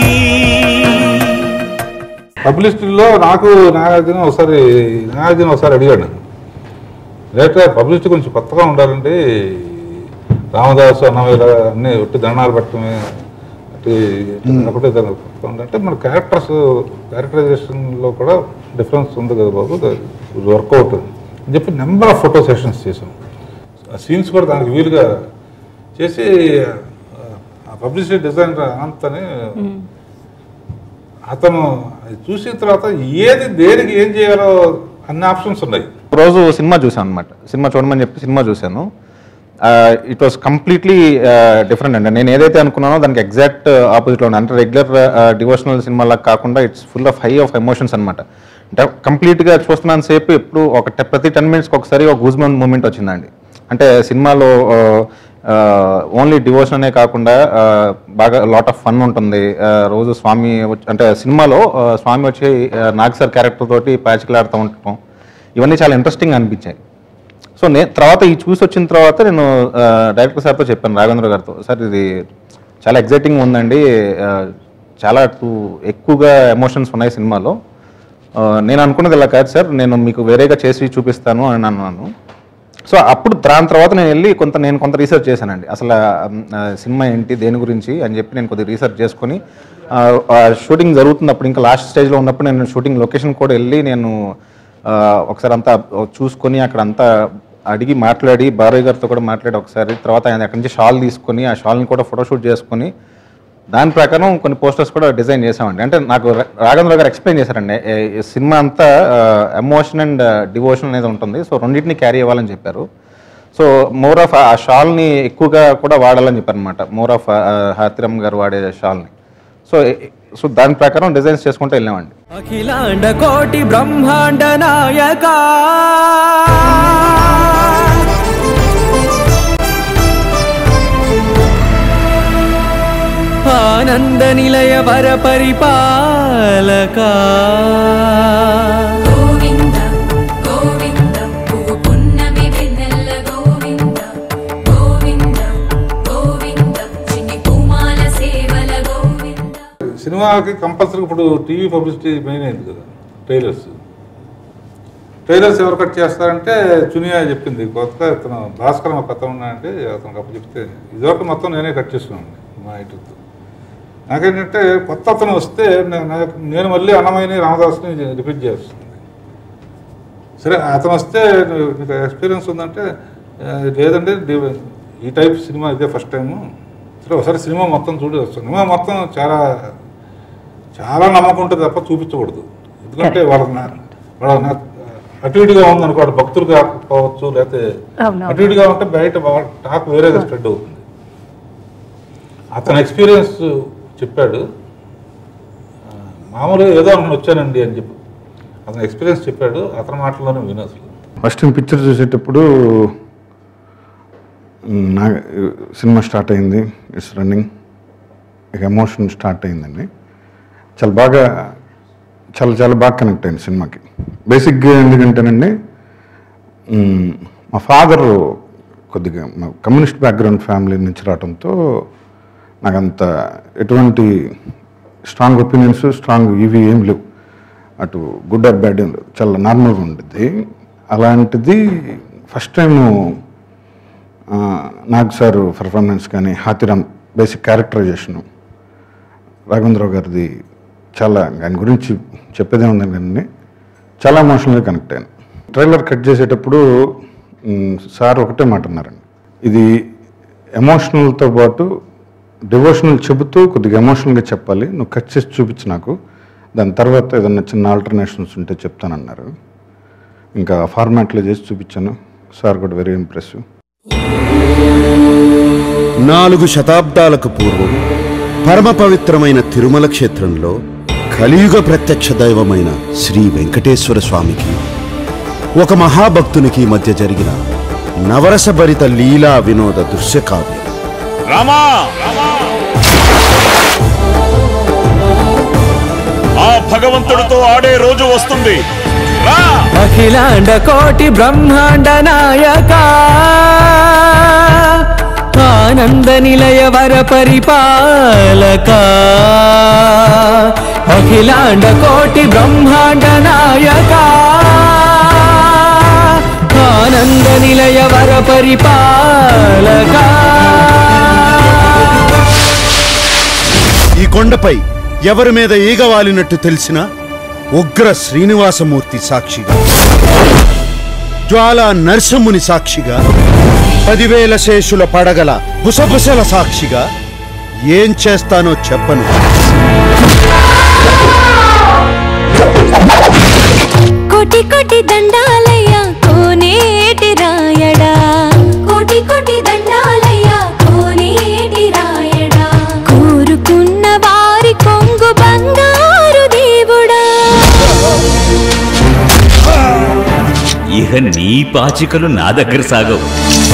పబ్లిసిటీలో నాకు నాగార్జున ఒకసారి అడిగాడు, డైరెక్టర్ పబ్లిసిటీ కొంచెం కొత్తగా ఉండాలంటే రామదాసు అన్నమయ్య అన్నీ ఒట్టి దండాలు పెట్టడమే ఒకటే అంటే మన క్యారెక్టరైజేషన్లో కూడా డిఫరెన్స్ ఉంది కదా బాబు, వర్కౌట్ అని చెప్పి నెంబర్ ఆఫ్ ఫోటో సెషన్స్ చేసాం. ఆ సీన్స్ కూడా దానికి వీలుగా చేసి పబ్లిసిటీ డిజైనర్ అనంత్ అని అతను చూసిన తర్వాత ఏది దేనికి ఏం చేయాలో అన్ని ఆప్షన్స్ ఉన్నాయి. రోజు సినిమా చూసాను అనమాట, సినిమా చూడమని చెప్పి సినిమా చూశాను. ఇట్ వాస్ కంప్లీట్లీ డిఫరెంట్ అండి. నేను ఏదైతే అనుకున్నానో దానికి ఎగ్జాక్ట్ ఆపోజిట్లో ఉంది. అంటే రెగ్యులర్ డివోషనల్ సినిమాలా కాకుండా it's full of high of emotions అనమాట. అంటే కంప్లీట్గా చూస్తున్నాను సేపు ఎప్పుడు ప్రతి 10 minutesకి ఒకసారి ఒక గూజ్బంప్ మూమెంట్ వచ్చిందండి. అంటే సినిమాలో ఓన్లీ డివోషన్ అనే కాకుండా బాగా లాట్ ఆఫ్ ఫన్ ఉంటుంది. రోజు స్వామి అంటే సినిమాలో స్వామి వచ్చి నాగ్ సార్ క్యారెక్టర్ తోటి ప్యాచికలాడుతూ ఉండటం ఇవన్నీ చాలా ఇంట్రెస్టింగ్ అనిపించాయి. సో తర్వాత ఈ చూసి వచ్చిన తర్వాత నేను డైరెక్టర్ సార్తో చెప్పాను, రాఘవేంద్ర గారితో, సార్ ఇది చాలా ఎగ్జైటింగ్ ఉందండి, చాలా ఎక్కువగా ఎమోషన్స్ ఉన్నాయి సినిమాలో, నేను అనుకున్నది ఇలా కాదు సార్, నేను మీకు వేరేగా చేసి చూపిస్తాను అని అన్నాను. సో అప్పుడు దాని తర్వాత నేను కొంత రీసెర్చ్ చేశానండి. అసలు సినిమా ఏంటి, దేని గురించి అని చెప్పి నేను కొద్దిగా రీసెర్చ్ చేసుకొని షూటింగ్ జరుగుతున్నప్పుడు ఇంకా లాస్ట్ స్టేజ్లో ఉన్నప్పుడు నేను షూటింగ్ లొకేషన్ కూడా వెళ్ళి నేను ఒకసారి అంతా చూసుకొని అక్కడ అంతా అడిగి మాట్లాడి బారయ్య గారితో కూడా మాట్లాడి ఒకసారి తర్వాత ఆయన అక్కడి నుంచి షాల్ తీసుకొని ఆ షాల్ని కూడా ఫోటోషూట్ చేసుకొని దాని ప్రకారం కొన్ని పోస్టర్స్ కూడా డిజైన్ చేసామండి. అంటే నాకు రాఘవేంద్ర గారు ఎక్స్ప్లెయిన్ చేశారండి, సినిమా అంతా ఎమోషన్ అండ్ డివోషన్ అనేది ఉంటుంది, సో రెండింటిని క్యారీ అవ్వాలని చెప్పారు. సో మోర్ ఆఫ్ ఆ షాల్ని ఎక్కువగా కూడా వాడాలని చెప్పారు అనమాట, మోర్ ఆఫ్ హాతిరామ్ గారు వాడే షాల్ని. సో దాని ప్రకారం డిజైన్స్ చేసుకుంటూ వెళ్ళామండి. అఖిలాండ కోటి బ్రహ్మాండ నాయక ఆనంద నిలయ వర పరిపాలక గోవింద గోవింద పువ్వు పున్నమి వెన్నెల గోవింద గోవింద గోవింద చిన్ని పూమాల సేవల గోవింద. సినిమాకి కంపల్సరీ ఇప్పుడు టీవీ పబ్లిసిటీ మెయిన్ అయింది కదా, ట్రైలర్స్ ఎవరు కట్ చేస్తారంటే చునియా చెప్పింది, కొత్తగా ఇతను భాస్కర్ ఒక కథ ఉన్నాయంటే అతనికి అప్పుడు చెప్తే ఇదివరకు మొత్తం నేనే కట్ చేస్తున్నాను మా ఇటుతో. నాకేంటంటే కొత్త అతను వస్తే నేను మళ్ళీ అన్నమయ్యని రామదాస్ని రిపీట్ చేస్తుంది. సరే అతను వస్తే మీకు ఎక్స్పీరియన్స్ ఉందంటే లేదంటే ఈ టైప్ సినిమా ఇదే ఫస్ట్ టైము, సరే ఒకసారి సినిమా మొత్తం చూడి వస్తుంది. సినిమా మొత్తం చాలా చాలా నమ్మకం ఉంటుంది తప్ప చూపించకూడదు. ఎందుకంటే వాళ్ళ అటు ఇటుగా ఉందనుకోండి, భక్తులు కాకపోవచ్చు, లేకపోతే అటు ఇటుగా ఉంటే బయట టాక్ వేరేగా స్ప్రెడ్ అవుతుంది. అతని ఎక్స్పీరియన్స్ చెప్పాడు, మామూలుగా ఏదో అనుకుని వచ్చానండి అని చెప్పి అతని ఎక్స్పీరియన్స్ చెప్పాడు, అతని మాటల్లోనే విను. అసలు ఫస్ట్ పిక్చర్ చూసేటప్పుడు నా సినిమా స్టార్ట్ అయింది, ఇట్స్ రన్నింగ్, ఇక ఎమోషన్ స్టార్ట్ అయిందండి. చాలా బాగా కనెక్ట్ అయింది సినిమాకి. బేసిక్గా ఎందుకంటేనండి మా ఫాదర్ కొద్దిగా కమ్యూనిస్ట్ బ్యాక్గ్రౌండ్ ఫ్యామిలీ నుంచి రావడంతో నాకంత ఎటువంటి స్ట్రాంగ్ ఒపీనియన్స్ ఇవి ఏం లేవు, అటు గుడ్ ఆర్ బ్యాడ్ ఏం లేవు, చాలా నార్మల్గా ఉంటుంది. అలాంటిది first time Nag sir performance కానీ హాతిరామ్ బేసిక్ క్యారెక్టరైజేషను రాఘవేంద్రరావు గారిది చాలా, ఆయన గురించి చెప్పేదే ఉందండి, చాలా ఎమోషనల్గా కనెక్ట్ అయ్యాను. ట్రైలర్ కట్ చేసేటప్పుడు సార్ ఒకటే మాట అన్నారండి, ఇది ఎమోషనల్తో పాటు డివోషనల్ చెబుతూ కొద్దిగా ఎమోషనల్గా చెప్పాలి, నువ్వు కట్ చేసి చూపించు నాకు, దాని తర్వాత ఏదన్నా చిన్న ఆల్టర్నేషన్స్ ఉంటే చెప్తానన్నారు. ఇంకా ఫార్మాట్లో చేసి చూపించాను, సార్ కూడా వెరీ ఇంప్రెసివ్. 4 శతాబ్దాలకు పూర్వం పరమ పవిత్రమైన తిరుమల క్షేత్రంలో కలియుగ ప్రత్యక్ష దైవమైన శ్రీ వెంకటేశ్వర స్వామికి ఒక మహాభక్తునికి మధ్య జరిగిన నవరసభరిత లీలా వినోద దృశ్య కావ్యం. రామా, ఆ భగవంతుడితో ఆడే రోజు వస్తుంది. అఖిలాండ కోటి బ్రహ్మాండ నాయక ఆనంద నిలయ వర పరిపాలక అఖిలాండ కోటి బ్రహ్మాండ నాయక ఆనంద నిలయ వర పరిపాలక కొండపై ఎవరి మీద ఈగ వాలినట్టు తెలిసిన ఉగ్ర శ్రీనివాసమూర్తి సాక్షిగా, జ్వాలా నరసింహుని సాక్షిగా, 10,000 శేషుల పడగల బుసబుసల సాక్షిగా ఏం చేస్తానో చెప్పను. కోటి కోటి దండాలయ్యా కోనేటి రాయడా, కోటి కోటి దండాలయ్యా కోనేటి రాయడా, కోరుకున్న వారి కొంగు బంగారు దేవుడా. ఇహ నీ పాచికలు నా దగ్గర సాగవు.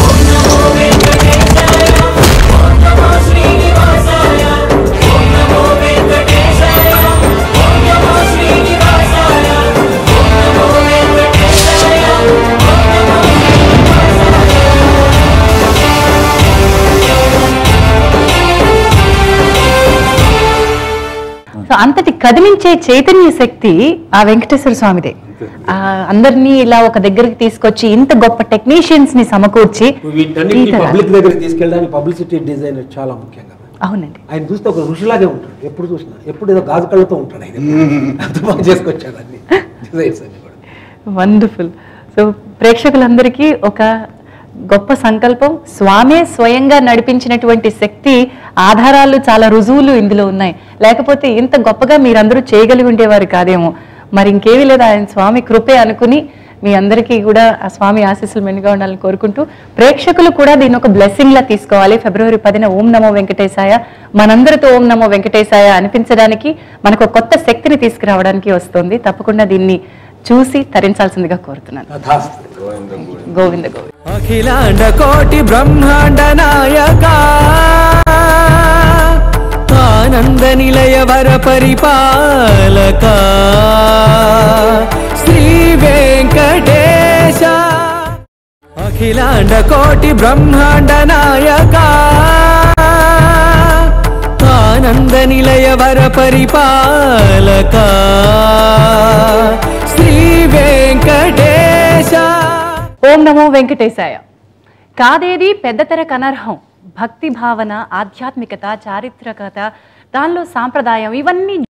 సో అంతటి కదిలించే చైతన్య శక్తి ఆ వెంకటేశ్వర స్వామిదే. అందరినీ ఇలా ఒక దగ్గరికి తీసుకొచ్చి ఇంత గొప్ప టెక్నీషియన్స్ ని సమకూర్చి పబ్లిక్ దగ్గరికి తీసుకెళ్ళడానికి పబ్లిసిటీ డిజైనర్ చాలా ముఖ్యం కదా. అవునండి. ఆయన చూస్తే ఒక ఋషిలాగే ఉంటాడు, ఎప్పుడు చూసినా ఎప్పుడు ఏదో గాజు కళ్ళతో ఉంటాడు. ఆయన అంత బాగా చేసుకొచ్చాడు అన్ని డిజైన్స్ అన్ని కూడా. వండర్ఫుల్. సో ప్రేక్షకులందరికీ ఒక గొప్ప సంకల్పం, స్వామే స్వయంగా నడిపించినటువంటి శక్తి ఆధారాలు, చాలా రుజువులు ఇందులో ఉన్నాయి. లేకపోతే ఇంత గొప్పగా మీరందరూ చేయగలిగి ఉండేవారు కాదేమో. మరి ఇంకేమీ లేదు, ఆయన స్వామి కృపే అనుకుని మీ అందరికీ కూడా ఆ స్వామి ఆశీస్సులు మెండుగా ఉండాలని కోరుకుంటూ, ప్రేక్షకులు కూడా దీన్ని ఒక బ్లెస్సింగ్ లా తీసుకోవాలి. ఫిబ్రవరి 10న ఓం నమో వెంకటేశాయ మనందరితో ఓం నమో వెంకటేశాయ అనిపించడానికి, మనకు కొత్త శక్తిని తీసుకురావడానికి వస్తుంది. తప్పకుండా దీన్ని చూసి తరించాల్సిందిగా కోరుతున్నాను. గోవింద గోవింద. అఖిలాండ కోటి బ్రహ్మాండ నాయక ఆనంద నిలయ వర పరిపాలక శ్రీ వెంకటేశ. అఖిలాండ కోటి బ్రహ్మాండ నాయక ఆనంద నిలయ వర పరిపాలక శ్రీ వెంకటేశ. ఓం నమో వెంకటేశాయ. కాదేది పెద్దతెర కనర్హం, భక్తి భావన, ఆధ్యాత్మికత, చారిత్రకత, దానిలో సాంప్రదాయం, ఇవన్నీ